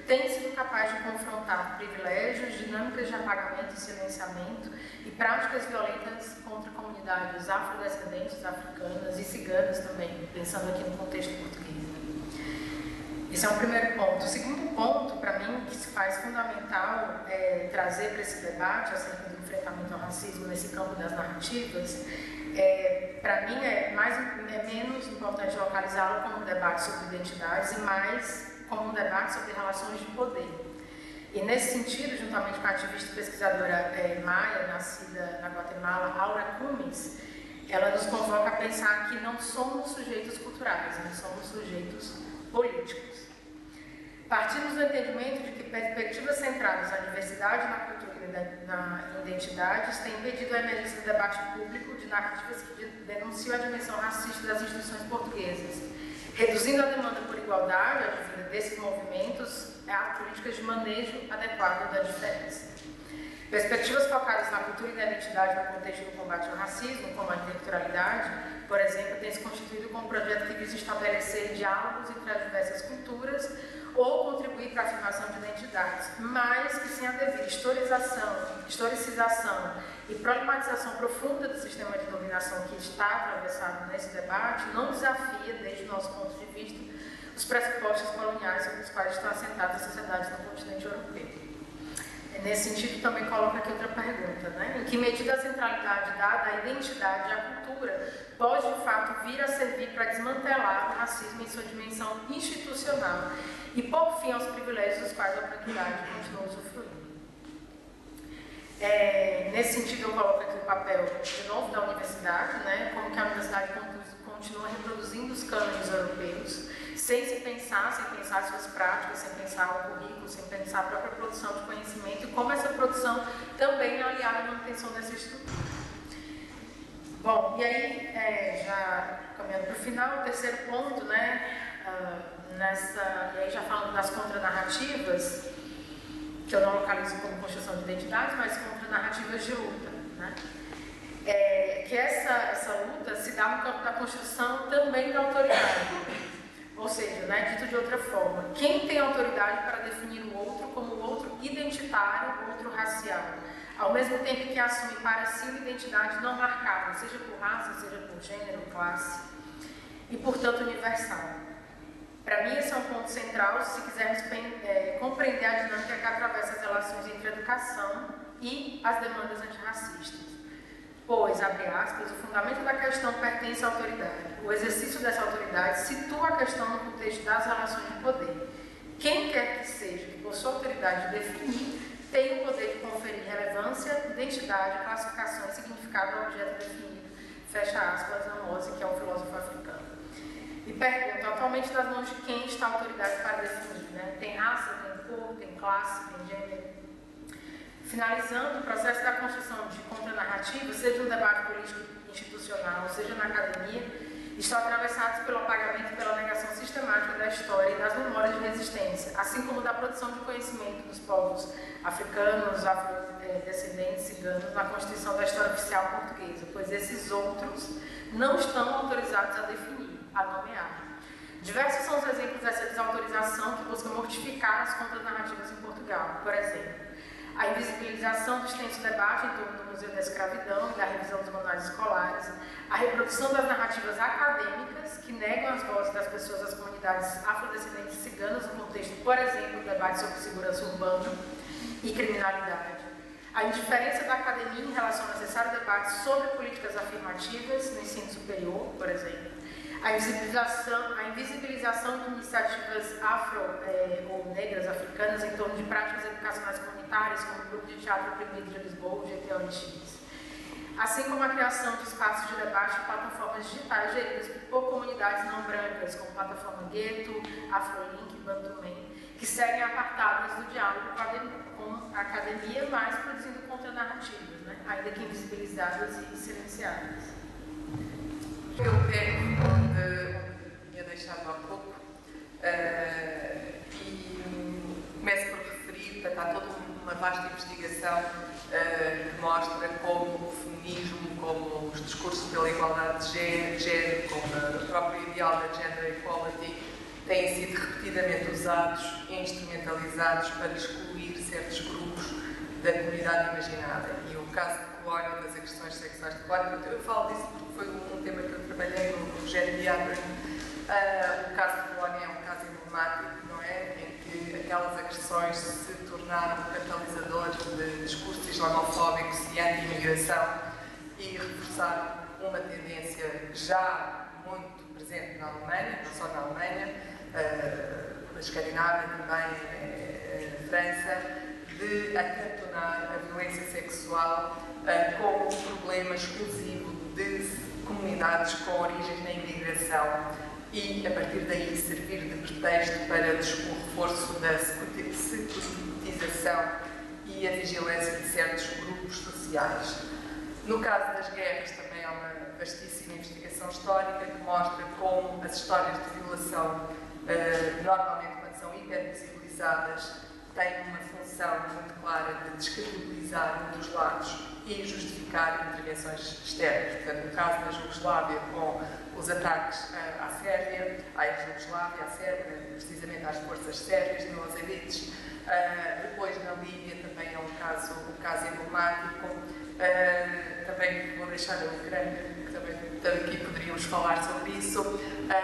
tem sido capaz de confrontar privilégios, dinâmicas de apagamento e silenciamento e práticas violentas contra comunidades afrodescendentes, africanas e ciganas também, pensando aqui no contexto português. Esse é um primeiro ponto. O segundo ponto, para mim, que se faz fundamental trazer para esse debate acerca do enfrentamento ao racismo nesse campo das narrativas, para mim é menos importante localizá-lo como um debate sobre identidades e mais como um debate sobre relações de poder. E nesse sentido, juntamente com a ativista e pesquisadora maia, nascida na Guatemala, Aura Cummins, ela nos convoca a pensar que não somos sujeitos culturais, nós somos sujeitos políticos. Partimos do entendimento de que perspectivas centradas na diversidade, na cultura e na identidades têm impedido a emergência do debate público de narrativas que denunciam a dimensão racista das instituições portuguesas, reduzindo a demanda por igualdade advinda desses movimentos a políticas de manejo adequado da diferença. Perspectivas focadas na cultura e na identidade no contexto do combate ao racismo, como a interculturalidade, por exemplo, tem se constituído como um projeto que visa estabelecer diálogos entre as diversas culturas ou contribuir para a afirmação de identidades, mas que sem a devida historicização e problematização profunda do sistema de dominação que está atravessado nesse debate, não desafia, desde o nosso ponto de vista, os pressupostos coloniais sobre os quais estão assentadas as sociedades no continente europeu. Nesse sentido, também coloco aqui outra pergunta, né? Em que medida a centralidade dada à identidade e à cultura pode, de fato, vir a servir para desmantelar o racismo em sua dimensão institucional e pôr fim aos privilégios dos quais a branquidade continua usufruindo? Nesse sentido, eu coloco aqui o papel, de novo, da universidade, né? Como que a universidade continua reproduzindo os cânones europeus, sem pensar suas práticas, sem pensar o currículo, sem pensar a própria produção de conhecimento e como essa produção também é aliada à manutenção dessa estrutura. Bom, e aí, já caminhando para o final, o terceiro ponto, né, e aí já falando das contranarrativas, que eu não localizo como construção de identidades, mas contranarrativas de luta, né? Que essa luta se dá no campo da construção também da autoridade. Ou seja, né, dito de outra forma, quem tem autoridade para definir o outro como o outro identitário, o outro racial, ao mesmo tempo que assume para si uma identidade não marcada, seja por raça, seja por gênero, classe, e portanto universal. Para mim, esse é um ponto central se quisermos compreender a dinâmica que atravessa as relações entre a educação e as demandas antirracistas. Pois, abre aspas, o fundamento da questão pertence à autoridade. O exercício dessa autoridade situa a questão no contexto das relações de poder. Quem quer que seja que possua autoridade de definir, tem o poder de conferir relevância, identidade, classificação e significado ao objeto definido. Fecha aspas, Amose, que é um filósofo africano. E pergunto, atualmente nas mãos de quem está a autoridade para definir? Né? Tem raça, tem cor, tem classe, tem gênero? Finalizando, o processo da construção de contranarrativas, seja no debate político institucional, seja na academia, estão atravessados pelo apagamento e pela negação sistemática da história e das memórias de resistência, assim como da produção de conhecimento dos povos africanos, afrodescendentes, ciganos, na constituição da história oficial portuguesa, pois esses outros não estão autorizados a definir, a nomear. Diversos são os exemplos dessa desautorização que busca mortificar as contranarrativas em Portugal. Por exemplo, a invisibilização do extenso debate em torno do Museu da Escravidão e da revisão dos manuais escolares, a reprodução das narrativas acadêmicas que negam as vozes das pessoas das comunidades afrodescendentes e ciganas no contexto, por exemplo, do debate sobre segurança urbana e criminalidade, a indiferença da academia em relação ao necessário debate sobre políticas afirmativas no ensino superior, por exemplo, a invisibilização de iniciativas afro ou negras africanas em torno de práticas educacionais comunitárias, como o Grupo de Teatro Oprimido de Lisboa, o GTONX, assim como a criação de espaços de debate e plataformas digitais geridas por comunidades não brancas, como a plataforma Gueto, Afrolink e Bantumen, que seguem apartadas do diálogo com a academia, mas produzindo contranarrativas, né? Ainda que invisibilizadas e silenciadas. Eu pego onde tinha deixado há pouco e começo por referir, portanto, há toda uma vasta investigação que mostra como o feminismo, como os discursos pela igualdade de género, como o próprio ideal da gender equality têm sido repetidamente usados e instrumentalizados para excluir certos grupos da comunidade imaginada. E o caso de Colónia, das agressões sexuais de Colónia, eu falo disso porque foi um tema que eu trabalhei no projeto de Abra. O caso de Colónia é um caso emblemático, não é? Em que aquelas agressões se tornaram catalisadores de discursos islamofóbicos e anti-imigração e reforçaram uma tendência já muito presente na Alemanha, não só na Alemanha, na Escandinávia também, na França, de acantonar a violência sexual como um problema exclusivo de comunidades com origens na imigração e, a partir daí, servir de pretexto para o reforço da securitização e a vigilância de certos grupos sociais. No caso das guerras, também há uma vastíssima investigação histórica que mostra como as histórias de violação, normalmente quando são hipervisibilizadas, têm uma função muito clara de descredibilizar um dos lados e justificar intervenções externas. Portanto, no caso da Jugoslávia, com os ataques à Sérvia, precisamente às forças sérvias, Milosevic. Depois, na Líbia, também é um caso emblemático. Também vou deixar a Ucrânia, que também aqui poderíamos falar sobre isso.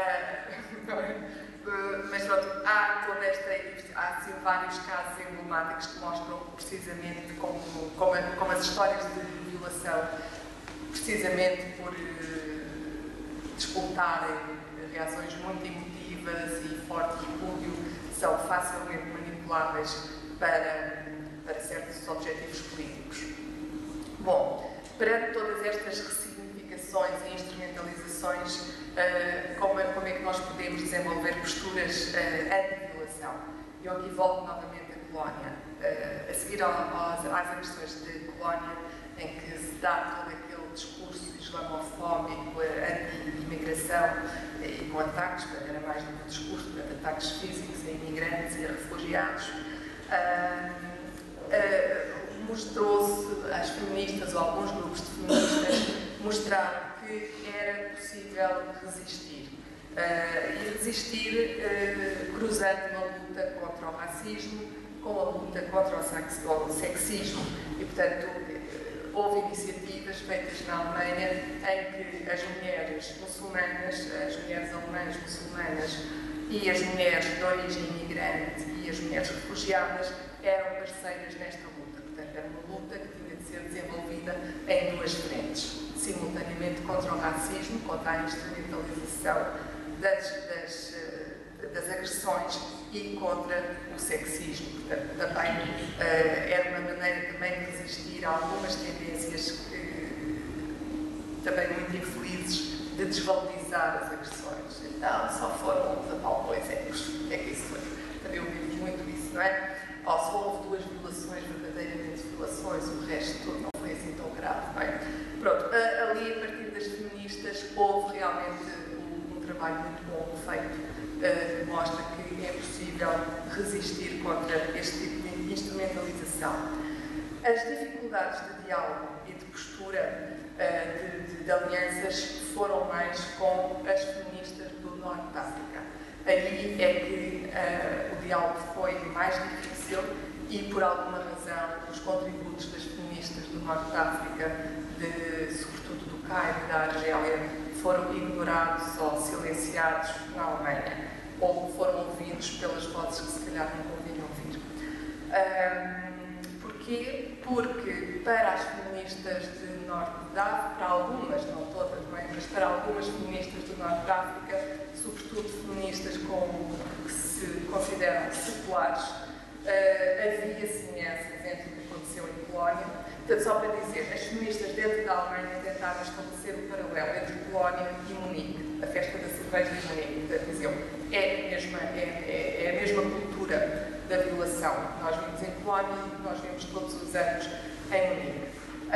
Mas pronto, há assim, vários casos emblemáticos que mostram precisamente como as histórias de violação, precisamente por disputarem reações muito emotivas e forte repúdio, são facilmente manipuláveis para certos objetivos políticos. Bom, perante todas estas ressignificações e instrumentalizações, como é que nós podemos desenvolver posturas anti-violação? Eu aqui volto novamente a Colónia. A seguir às agressões de Colónia, em que se dá todo aquele discurso islamofóbico, anti-imigração e com ataques, era mais do que um discurso, ataques físicos a imigrantes e a refugiados, mostrou-se, as feministas ou alguns grupos de feministas mostraram que era possível resistir. E resistir cruzando uma luta contra o racismo com a luta contra o sexismo. E, portanto, houve iniciativas feitas na Alemanha em que as mulheres muçulmanas, as mulheres alemãs muçulmanas e as mulheres de origem imigrante e as mulheres refugiadas eram parceiras nesta luta. Portanto, era uma luta que tinha de ser desenvolvida em duas frentes, simultaneamente contra o racismo, contra a instrumentalização das agressões e contra o sexismo. Portanto, também era uma maneira também de resistir a algumas tendências também muito infelizes de desvalorizar as agressões. Então, só foram uns apalpoisecos. É que isso foi. Também ouvimos muito isso, não é? Só houve duas violações, verdadeiramente violações, o resto tudo não foi assim tão grave, não é? Pronto, ali, a partir das feministas, houve realmente um trabalho muito bom feito, que mostra que é possível resistir contra este tipo de instrumentalização. As dificuldades de diálogo e de postura de alianças foram mais com as feministas do Norte de África. Aí é que o diálogo foi mais difícil e, por alguma razão, os contributos das feministas do Norte de África, sobretudo do Cairo e da Argélia, foram ignorados ou silenciados na Alemanha, ou foram ouvidos pelas vozes que se calhar não convinham ouvir. Porquê? Porque para as feministas do Norte de África, para algumas, não todas, mas para algumas feministas do Norte de África, sobretudo feministas que se consideram seculares, havia semelhanças entre o que aconteceu em Colónia. Portanto, só para dizer, as feministas dentro da Alemanha tentaram estabelecer um paralelo entre Colónia e Munique, a festa da cerveja de Munique. Portanto, diziam, é a mesma cultura da violação que nós vimos em Colónia e que nós vemos todos os anos em Munique.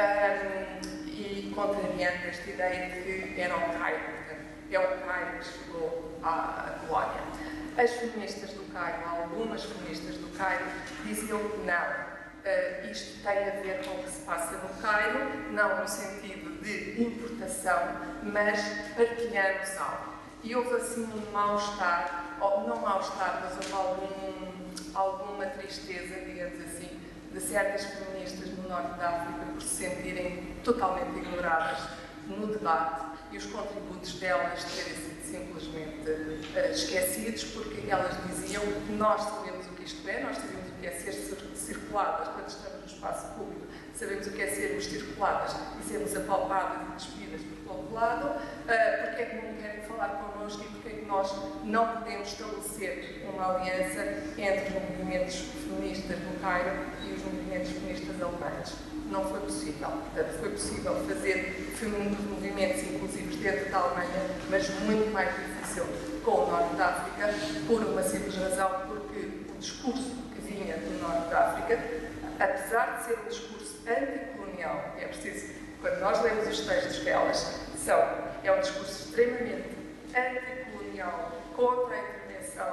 E contrariando esta ideia de que era o Cairo, portanto, é o Cairo que chegou à Colónia. As feministas do Cairo, algumas feministas do Cairo, diziam que não. Isto tem a ver com o que se passa no Cairo, não no sentido de importação, mas partilhando algo. E houve assim um mal-estar não mal-estar, mas houve alguma tristeza, digamos assim, de certas feministas no norte da África por se sentirem totalmente ignoradas no debate e os contributos delas terem sido simplesmente esquecidos, porque elas diziam que nós sabemos o que isto é, nós sabemos o que é ser circuladas quando estamos no espaço público, sabemos o que é sermos circuladas e sermos apalpadas e despidas por todo lado, porque é que não querem falar connosco e porque é que nós não podemos estabelecer uma aliança entre os movimentos feministas no Cairo e os movimentos feministas alemães. Não foi possível. Portanto, foi possível fazer movimentos inclusivos dentro da Alemanha, mas muito mais difícil com o Norte da África, por uma simples razão, porque o discurso que vinha do Norte da África, apesar de ser um discurso anticolonial, é preciso, quando nós lemos os textos que elas são, é um discurso extremamente anticolonial, contra a intervenção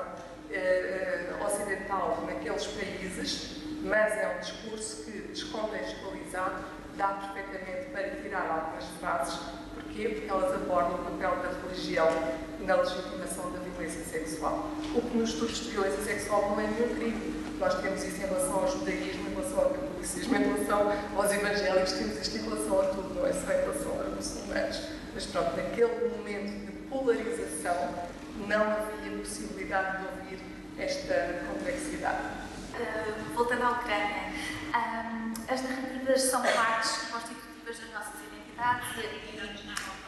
ocidental naqueles países, mas é um discurso que, descontextualizado, dá perfeitamente para tirar algumas frases. Porquê? Porque elas abordam o papel da religião na legitimação da violência sexual. O que nos estudos de violência sexual não é nenhum crime. Nós temos isso em relação ao judaísmo, em relação ao catolicismo, em relação aos evangélicos, temos isto em relação a tudo, não é só em relação aos muçulmanos. Mas pronto, naquele momento de polarização, não havia possibilidade de ouvir esta complexidade. Voltando à Ucrânia, as narrativas são partes constitutivas das nossas identidades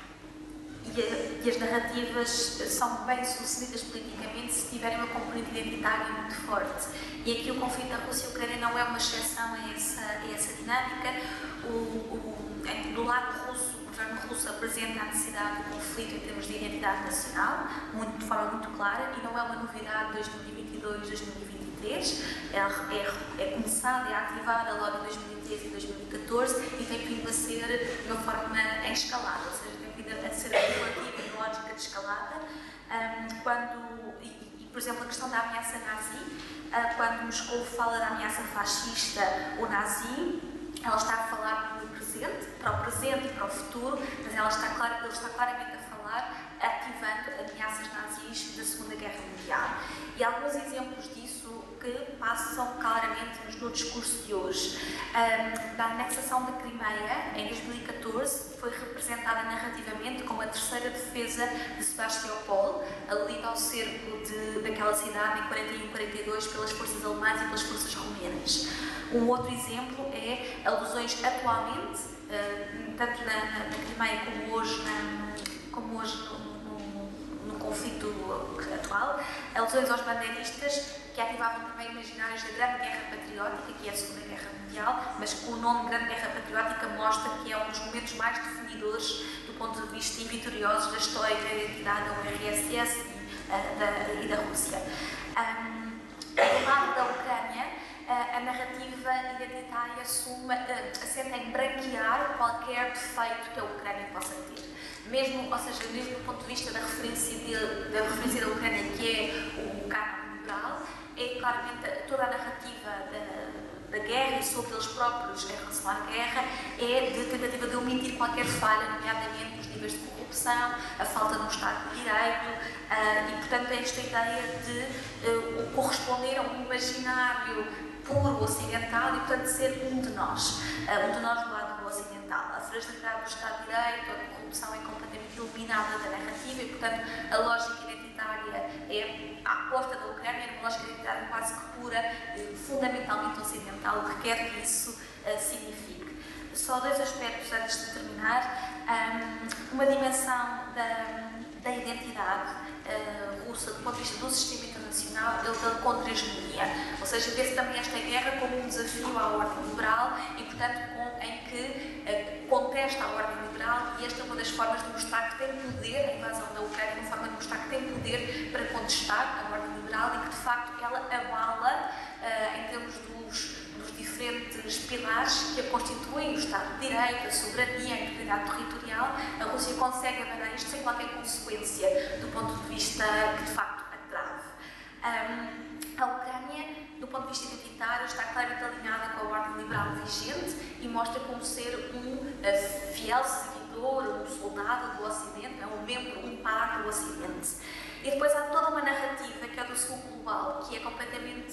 e as narrativas são bem sucedidas politicamente se tiverem uma componente identitária muito forte. E aqui o conflito da Rússia e a Ucrânia não é uma exceção a essa dinâmica. Do lado russo, o governo russo apresenta a necessidade do conflito em termos de identidade nacional, de forma muito clara, e não é uma novidade de 2022, 2023. É começada, é ativada logo em 2013 e 2014 e tem vindo a ser de uma forma em escalada, ou seja, tem vindo a ser cumulativa em lógica de escalada. Por exemplo, a questão da ameaça nazi, quando Moscou fala da ameaça fascista ou nazi, ela está a falar no presente, para o presente e para o futuro, mas ele está claramente a falar, ativando ameaças nazis da Segunda Guerra Mundial. E alguns exemplos disso que passam claramente no discurso de hoje. Da anexação da Crimeia, em 2014, foi representada narrativamente como a terceira defesa de Sebastopol, ali ao cerco daquela cidade em 41-42 pelas forças alemãs e pelas forças romenas. Um outro exemplo é alusões atualmente, tanto na Crimeia como hoje no conflito atual, alusões aos bandeiristas que ativavam também imaginários da Grande Guerra Patriótica, que é a Segunda Guerra Mundial, mas com o nome Grande Guerra Patriótica mostra que é um dos momentos mais definidores do ponto de vista e vitoriosos da história da identidade da URSS e da Rússia. Do lado da Ucrânia, a narrativa identitária assenta em branquear qualquer defeito que a Ucrânia possa ter. Mesmo do ponto de vista da referência da Ucrânia, que é o canon liberal, é claramente toda a narrativa da guerra e sobre eles próprios em relação à guerra é de tentativa de omitir qualquer falha, nomeadamente os níveis de corrupção, a falta de um Estado de Direito e, portanto, esta ideia de corresponder a um imaginário puro ocidental e, portanto, ser um de nós do lado ocidental. A fragilidade do Estado de Direito, a corrupção é completamente eliminada da narrativa e, portanto, a lógica identitária é à porta da Ucrânia, é uma lógica identitária quase que pura, fundamentalmente ocidental, o que quer que isso signifique. Só dois aspectos antes de terminar. Uma dimensão da identidade russa, do ponto de vista do sistema internacional, ele contra a hegemonia. Ou seja, vê-se também esta guerra como um desafio à ordem liberal e, portanto, em que contesta a ordem liberal, e esta é uma das formas de mostrar que tem poder, a invasão da Ucrânia é uma forma de mostrar que tem poder para contestar a ordem liberal e que, de facto, ela abala, em termos dos diferentes pilares que a constituem, o Estado de Direito, a soberania, a integridade territorial. A Rússia consegue abanar isto sem qualquer consequência do ponto de vista que, de facto, agrave. A Ucrânia, do ponto de vista identitário, está claramente alinhada com a ordem liberal vigente e mostra como ser um fiel seguidor, um soldado do Ocidente, um membro, um par do Ocidente. E depois há toda uma narrativa que dinâmica do Sul global, que é completamente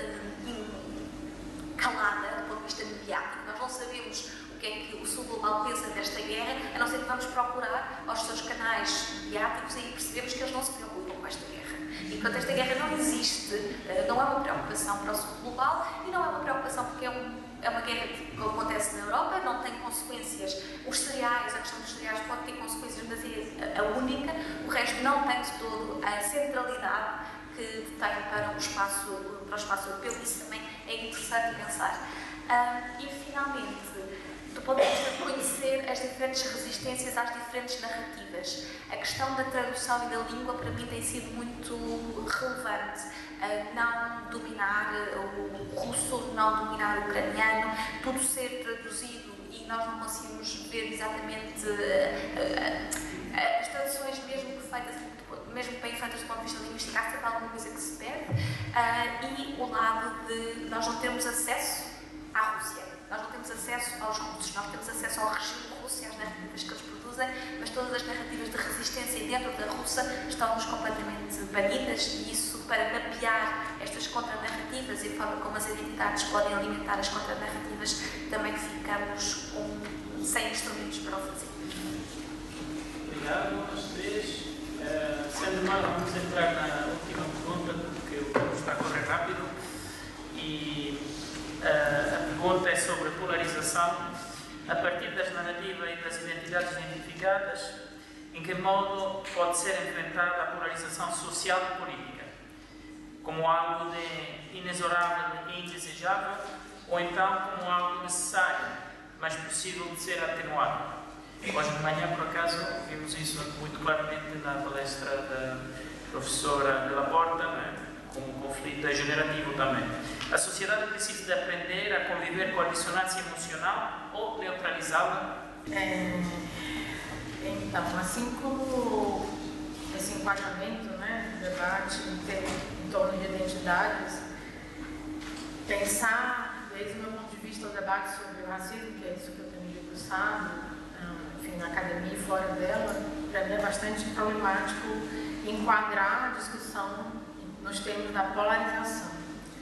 calada do ponto de vista mediático. Nós não sabemos o que é que o Sul global pensa desta guerra, a não ser que vamos procurar aos seus canais mediáticos e percebemos que eles não se preocupam com esta guerra. E, portanto, esta guerra não existe, não é uma preocupação para o Sul global e não é uma preocupação porque é uma guerra que acontece na Europa, não tem consequências. Os cereais, a questão dos cereais pode ter consequências, mas é a única. O resto não tem de todo a centralidade que tem para o espaço europeu. Isso também é interessante pensar. E, finalmente, do ponto de vista de conhecer as diferentes resistências às diferentes narrativas, a questão da tradução e da língua para mim tem sido muito relevante. Não dominar o russo, não dominar o ucraniano, tudo ser traduzido e nós não conseguimos ver exatamente as traduções mesmo bem feitas do ponto de vista linguístico, há sempre alguma coisa que se perde, e o lado de nós não termos acesso à Rússia, nós não temos acesso aos russos, nós temos acesso ao regime russo e às narrativas que eles produzem, mas todas as narrativas de resistência dentro da Rússia estão-nos completamente banidas e isso, para mapear estas contranarrativas e a forma como as identidades podem alimentar as contranarrativas, também ficamos sem instrumentos para o fazer. Obrigado às três. Sendo mais, vamos entrar na última pergunta, porque o tempo está a correr rápido. E a pergunta é sobre a polarização a partir das narrativas e das identidades identificadas. Em que modo pode ser enfrentada a polarização social e política? Como algo de inexorável e indesejável, ou então como algo necessário, mas possível de ser atenuado? Hoje de manhã, por acaso, vimos isso muito claramente na palestra da professora de Laporta, né? Como um conflito degenerativo também. A sociedade precisa de aprender a conviver com a dissonância emocional ou neutralizá-la? Então, assim como esse enquadramento, né, do debate em torno de identidades, pensar, desde o meu ponto de vista, o debate sobre o racismo, que é isso que eu tenho debruçado, enfim, na academia e fora dela, para mim é bastante problemático enquadrar a discussão nos termos da polarização.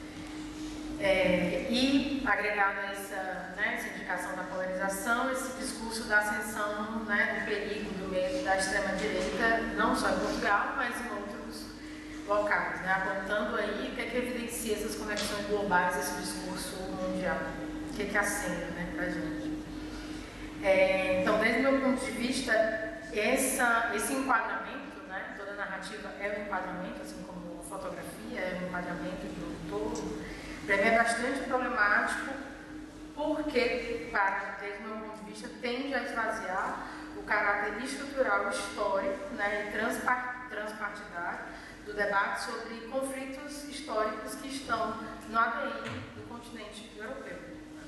E, agregado a essa indicação da polarização, esse discurso da ascensão, né, do perigo, do medo da extrema-direita, não só em Portugal, mas em outros locais, né, apontando aí o que é que evidencia essas conexões globais, esse discurso mundial, o que é que acena, né, para a gente. Então, desde o meu ponto de vista, esse enquadramento, né, toda narrativa é um enquadramento, assim como a fotografia é um enquadramento do todo, para mim é bastante problemático, porque, desde o meu ponto de vista, tende a esvaziar o caráter estrutural, histórico, né, e transpartidário do debate sobre conflitos históricos que estão no ADN do continente europeu.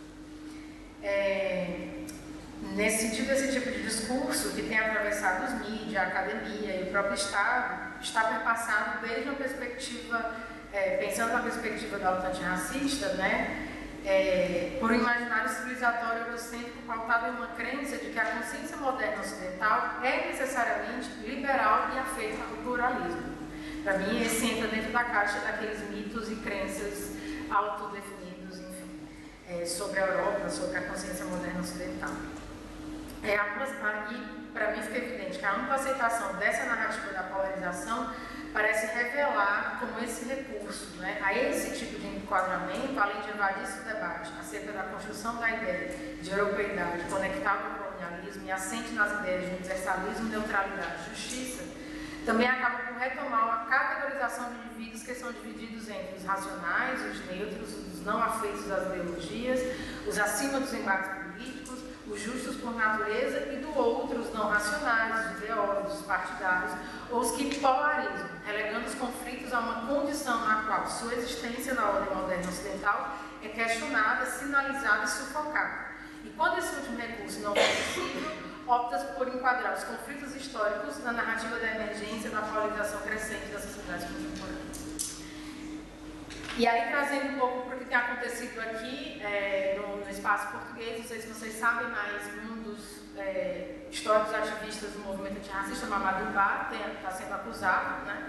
Nesse sentido, esse tipo de discurso que tem atravessado os mídias, a academia e o próprio Estado está perpassado desde uma perspectiva, pensando na perspectiva da luta antirracista, né, por um imaginário civilizatório eurocêntrico pautado em uma crença de que a consciência moderna ocidental é necessariamente liberal e afeita ao pluralismo. Para mim, esse entra dentro da caixa daqueles mitos e crenças autodefinidos, enfim, sobre a Europa, sobre a consciência moderna ocidental. E para mim fica evidente que a ampla aceitação dessa narrativa da polarização parece revelar como esse recurso, né, a esse tipo de enquadramento, além de evadir esse debate acerca da construção da ideia de europeidade conectada ao colonialismo e assente nas ideias de universalismo, neutralidade e justiça, também acaba por retomar uma categorização de indivíduos que são divididos entre os racionais, os neutros, os não afeitos às ideologias, os acima dos embates políticos, os justos por natureza e do outro, os não racionais, os ideólogos, os partidários, ou os que polarizam, relegando os conflitos a uma condição na qual sua existência na ordem moderna ocidental é questionada, sinalizada e sufocada. E quando esse último recurso não é possível, opta por enquadrar os conflitos históricos na narrativa da emergência da polarização crescente das sociedades contemporâneas. E aí, trazendo um pouco para o que tem acontecido aqui no espaço português, não sei se vocês sabem, mas um dos históricos ativistas do movimento antirracista, Mamadou Ba, está sendo acusado, né, por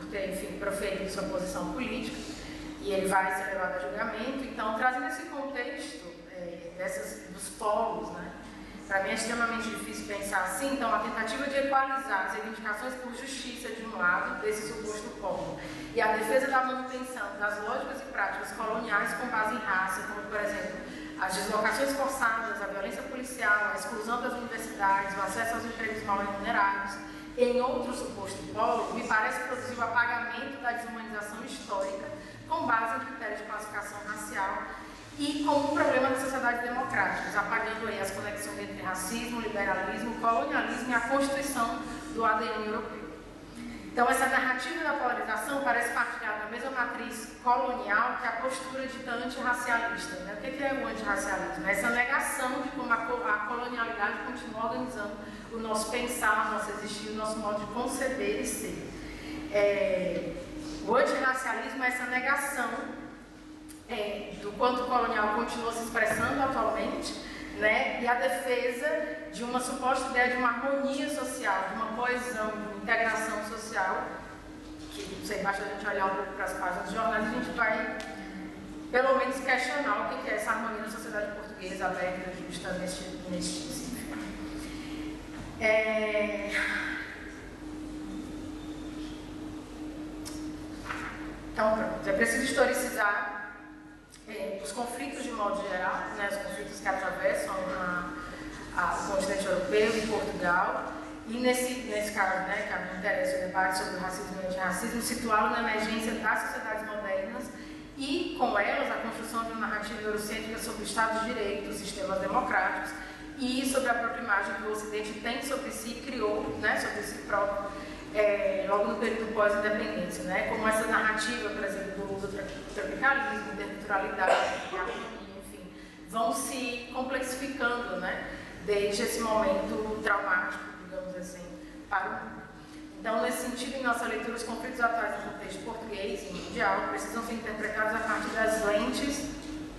ter, enfim, proferido sua posição política, e ele vai ser levado a julgamento. Então, trazendo esse contexto dos polos, né, para mim é extremamente difícil pensar assim. Então, a tentativa de equalizar as reivindicações por justiça de um lado, desse suposto polo, e a defesa da manutenção das lógicas e práticas coloniais com base em raça, como, por exemplo, as deslocações forçadas, a violência policial, a exclusão das universidades, o acesso aos empregos mal remunerados, em outro suposto polo, me parece produzir o apagamento da desumanização histórica com base em critérios de classificação racial e como um problema das sociedades democráticas, apagando aí as conexões entre racismo, liberalismo, colonialismo e a constituição do ADN europeu. Então, essa narrativa da polarização parece partilhar da mesma matriz colonial que a postura dita antirracialista. Né? O que é o antirracialismo? É essa negação de como a colonialidade continua organizando o nosso pensar, o nosso existir, o nosso modo de conceber e ser. O antirracialismo é essa negação do quanto o colonial continua se expressando atualmente, né? E a defesa de uma suposta ideia de uma harmonia social, de uma coesão, de uma integração social, que, não sei, basta a gente olhar um pouco para as páginas dos jornais, a gente vai, pelo menos, questionar o que é essa harmonia na sociedade portuguesa, aberta, justa, neste sentido. Então, pronto, é preciso historicizar os conflitos de modo geral, né, os conflitos que atravessam o continente europeu e Portugal, e nesse caso, né, que me interessa o debate sobre o racismo e o antirracismo, situá-lo na emergência das sociedades modernas e, com elas, a construção de uma narrativa eurocêntrica sobre o Estado de Direito, os sistemas democráticos e sobre a própria imagem que o Ocidente tem sobre si e criou, né, sobre si próprio, logo no período pós-independência, né? Como essa narrativa, por exemplo, do tropicalismo, interculturalidade, enfim, vão se complexificando, né? Desde esse momento traumático, digamos assim, para o mundo. Então, nesse sentido, em nossa leitura, os conflitos atuais no contexto português e mundial precisam ser interpretados a partir das lentes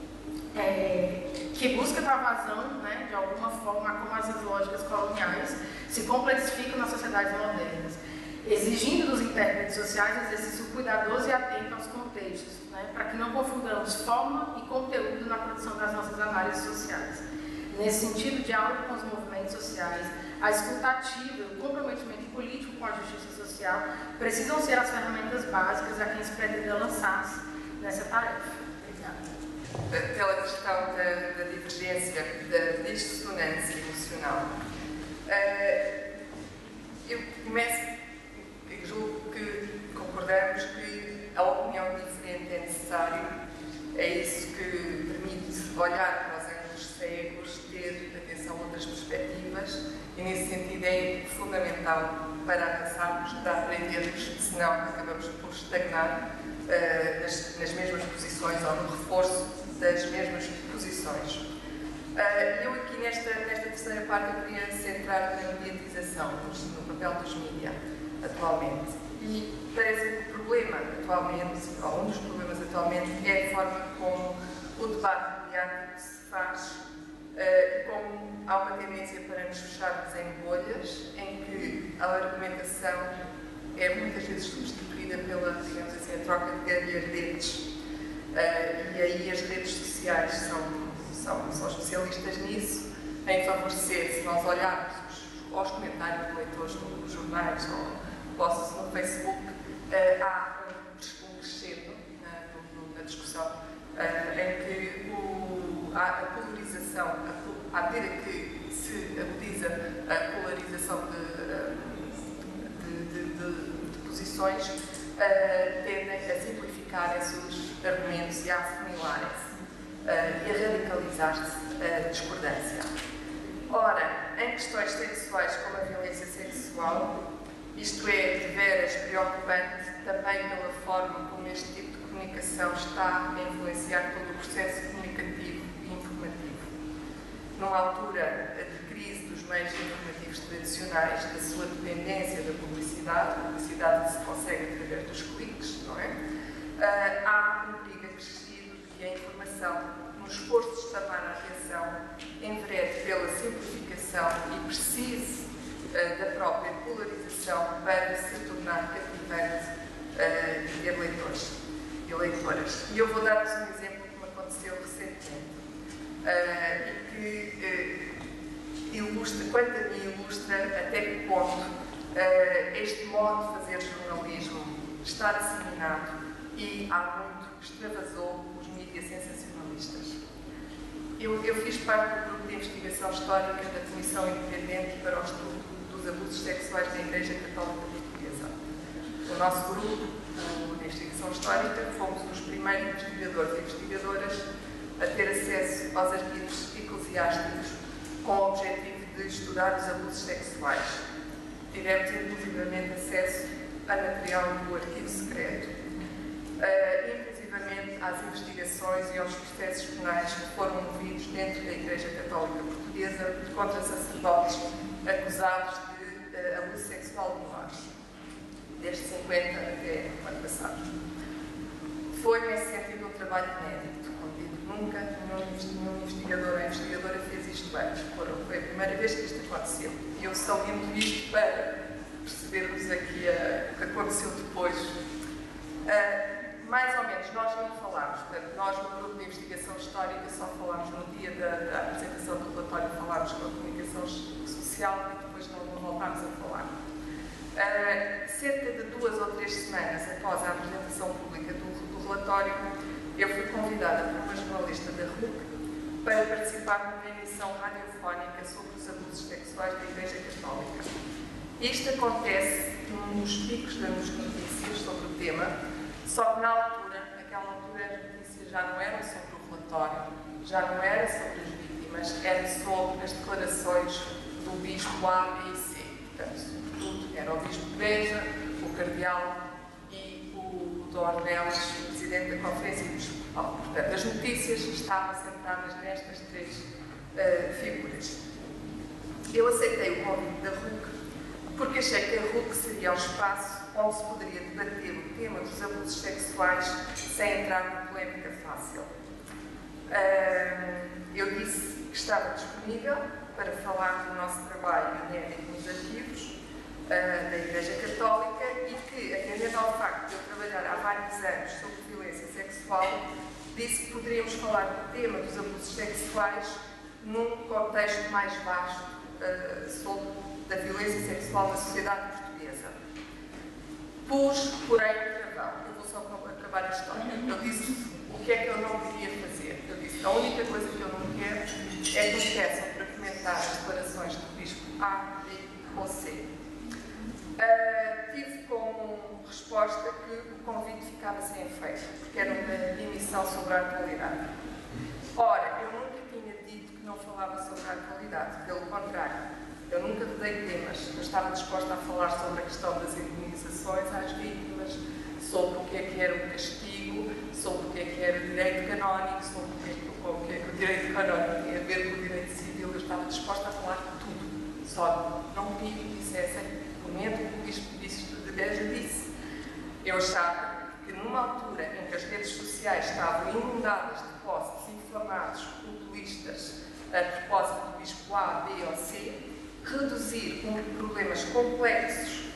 que buscam a vazão, né, de alguma forma, como essas lógicas coloniais se complexificam nas sociedades modernas, exigindo dos intérpretes sociais exercício cuidadoso e atento aos contextos, né, para que não confundamos forma e conteúdo na produção das nossas análises sociais. Nesse sentido, diálogo com os movimentos sociais, a escuta ativa e o comprometimento político com a justiça social precisam ser as ferramentas básicas a quem se pretende lançar-se nessa tarefa. Obrigada. Pela questão da divergência, da dissonância emocional, eu começo. Julgo que concordamos que a opinião diferente é necessário, é isso que permite olhar para os ângulos cegos, ter atenção a outras perspectivas e, nesse sentido, é fundamental para avançarmos, para aprendermos, senão acabamos por estagnar nas mesmas posições ou no reforço das mesmas posições. Eu aqui nesta terceira parte eu queria centrar na mediatização, no papel dos mídias atualmente. E parece que o problema atualmente, ou um dos problemas atualmente, é a forma como o debate mediático se faz, como há uma tendência para nos fecharmos em bolhas, em que a argumentação é muitas vezes substituída pela, digamos assim, a troca de galhardetes. E aí as redes sociais são especialistas nisso, em favorecer, se nós olharmos aos comentários de leitores nos jornais ou posts no Facebook, há um crescendo na discussão em que há a polarização, à medida que se agudiza a polarização de posições, tendem a simplificar esses argumentos e a assimilarem-se e a radicalizar-se a discordância. Ora, em questões sexuais como a violência sexual, isto é de veras preocupante também pela forma como este tipo de comunicação está a influenciar todo o processo comunicativo e informativo. Numa altura de crise dos meios informativos tradicionais, da sua dependência da publicidade que se consegue através dos cliques, não é? Há um perigo acrescido de que a informação, no esforço de chamar a atenção, enverede pela simplificação e precise da própria polarização para se tornar cativante e ter leitores e leitoras. E eu vou dar-vos um exemplo que me aconteceu recentemente e que ilustra, quanto a mim ilustra até que ponto este modo de fazer jornalismo está disseminado e há muito extravasou os mídias sensacionalistas. Eu fiz parte do grupo de investigação histórica da Comissão Independente para o Estudo dos Abusos Sexuais da Igreja Católica Portuguesa. O nosso grupo de investigação histórica fomos os primeiros investigadores e investigadoras a ter acesso aos arquivos eclesiásticos com o objetivo de estudar os abusos sexuais. Tivemos inclusivamente acesso a material do arquivo secreto, inclusivamente às investigações e aos processos penais que foram movidos dentro da Igreja Católica Portuguesa contra sacerdotes acusados de abuso sexual de menores, desde 50 até o ano passado. Foi, nesse sentido, um trabalho inédito. Nunca nenhum investigador ou investigadora fez isto antes. Foi a primeira vez que isto aconteceu. E eu saliento isto para percebermos aqui o que aconteceu depois. Mais ou menos, nós não falámos. Portanto, nós no grupo de investigação histórica só falámos no dia da apresentação do relatório, falámos com a comunicação social e depois não voltámos a falar. Cerca de 2 ou 3 semanas após a apresentação pública do relatório, eu fui convidada por uma jornalista da RUC para participar numa emissão radiofónica sobre os abusos sexuais da Igreja Católica. Isto acontece nos picos das notícias sobre o tema, só que naquela altura, as notícias já não eram sobre o relatório, já não era sobre as vítimas, era sobre as declarações do Bispo A, B e C. Portanto, sobretudo, era o Bispo de Beja, o Cardeal e o Dom Ornelas, o Presidente da Conferência Episcopal. Portanto, as notícias estavam centradas nestas 3 figuras. Eu aceitei o convite da RUC porque achei que a RUC seria o espaço onde se poderia debater o tema dos abusos sexuais sem entrar numa polémica fácil. Eu disse que estava disponível para falar do nosso trabalho inédito nos arquivos da Igreja Católica e que, atendendo ao facto de eu trabalhar há vários anos sobre violência sexual, disse que poderíamos falar do tema dos abusos sexuais num contexto mais vasto da violência sexual na sociedade portuguesa. Pus, porém, travão. Eu vou só acabar a história. Eu disse o que é que eu não queria fazer. Eu disse, a única coisa que eu não quero é que me peçam para comentar as declarações do Bispo A, B ou C. Tive como resposta que o convite ficava sem efeito, porque era uma emissão sobre a atualidade. Ora, eu nunca tinha dito que não falava sobre a atualidade, pelo contrário. Eu nunca dei temas, eu estava disposta a falar sobre a questão das indemnizações às vítimas, sobre o que era o castigo, sobre o que era o direito canónico, sobre o que é que o direito canónico tinha a ver com o direito civil. Eu estava disposta a falar de tudo, só não pedi que dissessem o momento que o Bispo de Beja disse. Eu achava que numa altura em que as redes sociais estavam inundadas de posts inflamados, populistas, a propósito do Bispo A, B ou C, reduzir problemas complexos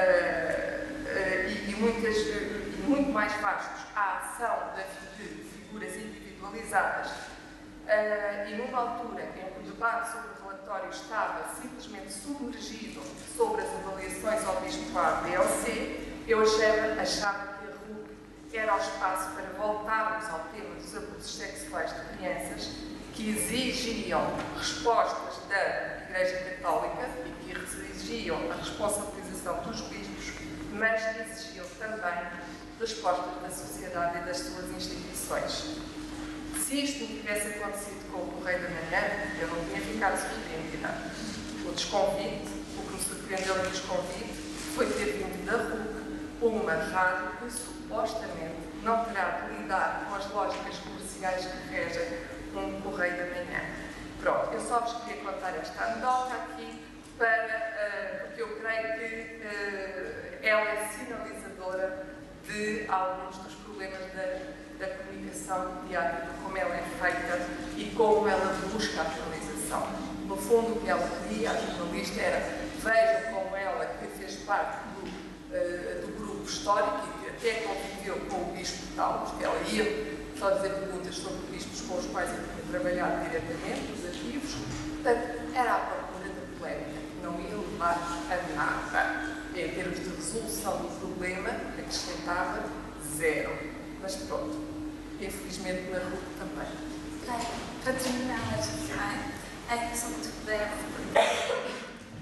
e muito mais vastos à ação de figuras individualizadas e numa altura em que o debate sobre o relatório estava simplesmente submergido sobre as avaliações ao Bispo A, B ou C, eu achava que a RUC era o espaço para voltarmos ao tema dos abusos sexuais de crianças que exigiam respostas da Igreja Católica e que exigiam a responsabilização dos bispos, mas que exigiam também respostas da sociedade e das suas instituições. Se isto me tivesse acontecido com o Correio da Manhã, eu não tinha ficado surpreendida. O desconvite, o que me surpreendeu no desconvite, foi ter vindo da RUC uma rádio que supostamente não terá de lidar com as lógicas comerciais que regem um Correio da Manhã. Pronto, eu só vos queria contar esta anedota aqui porque eu creio que ela é sinalizadora de alguns dos problemas da comunicação mediática, como ela é feita e como ela busca a atualização. No fundo, o que ela queria, a jornalista, era vejam como ela, que fez parte do grupo histórico e que é que conviveu com o bispo de Talos, que ela ia fazer perguntas sobre bispos com os quais eu tinha trabalhado diretamente, os arquivos. Portanto, era a procura da polémica, que não ia levar a nada. Em termos de resolução do problema, acrescentava zero. Mas pronto, infelizmente na RUC também. Ok, para terminar, eu sou muito breve.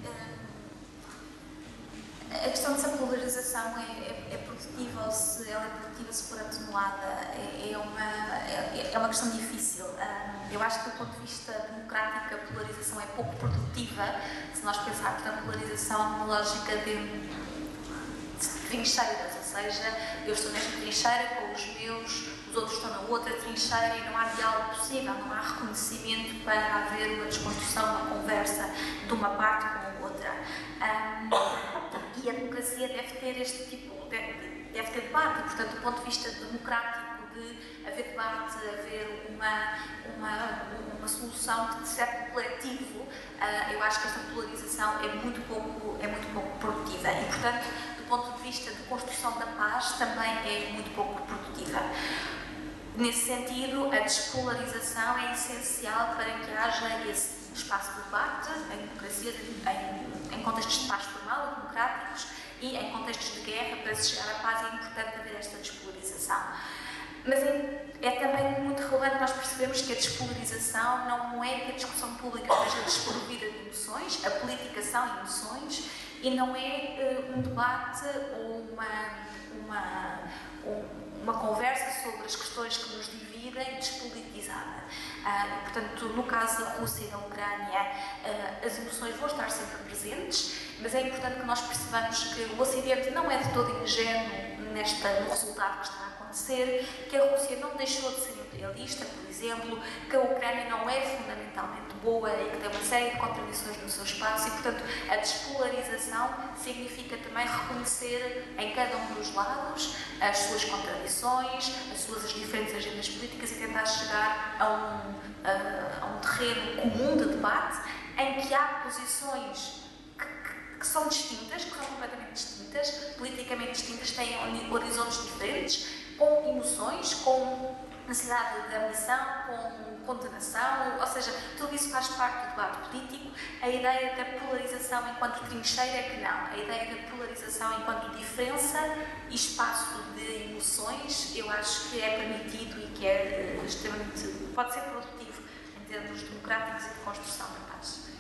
A questão dessa polarização é produtiva ou se ela é produtiva se for atenuada é uma questão difícil. Eu acho que do ponto de vista democrático a polarização é pouco produtiva se nós pensarmos na polarização numa lógica de trincheiras, ou seja, eu estou nesta trincheira com os meus, os outros estão na outra trincheira e não há diálogo possível, não há reconhecimento para haver uma desconstrução, uma conversa de uma parte com a outra. E a democracia deve ter este tipo, deve ter debate, portanto, do ponto de vista democrático, de haver debate, haver uma solução de certo coletivo, eu acho que esta polarização é muito pouco produtiva e, portanto, do ponto de vista de construção da paz, também é muito pouco produtiva. Nesse sentido, a despolarização é essencial para que haja esse espaço de debate em democracia, em contextos de paz formal, democráticos e em contextos de guerra, para se chegar à paz é importante haver esta despolarização. Mas é também muito relevante nós percebemos que a despolarização não é que a discussão pública esteja desprovida de emoções, a política são emoções e não é um debate ou uma conversa sobre as questões que nos dividem despolitizada. Portanto, no caso da Rússia e da Ucrânia, as emoções vão estar sempre presentes, mas é importante que nós percebamos que o Ocidente não é de todo ingênuo no resultado que está a acontecer, que a Rússia não deixou de ser imperialista, por exemplo, que a Ucrânia não é fundamentalmente boa e que tem uma série de contradições no seu espaço e, portanto, a despolarização significa também reconhecer em cada um dos lados as suas contradições, as diferentes agendas políticas e tentar chegar a um terreno comum de debate em que há posições que são distintas, que são completamente distintas, politicamente distintas, têm horizontes diferentes, com emoções, com necessidade de ambição, com condenação, ou seja, tudo isso faz parte do debate político. A ideia da polarização enquanto trincheira é que não. A ideia da polarização enquanto diferença e espaço de emoções, eu acho que é permitido e que é extremamente, pode ser produtivo em termos democráticos e de construção da paz.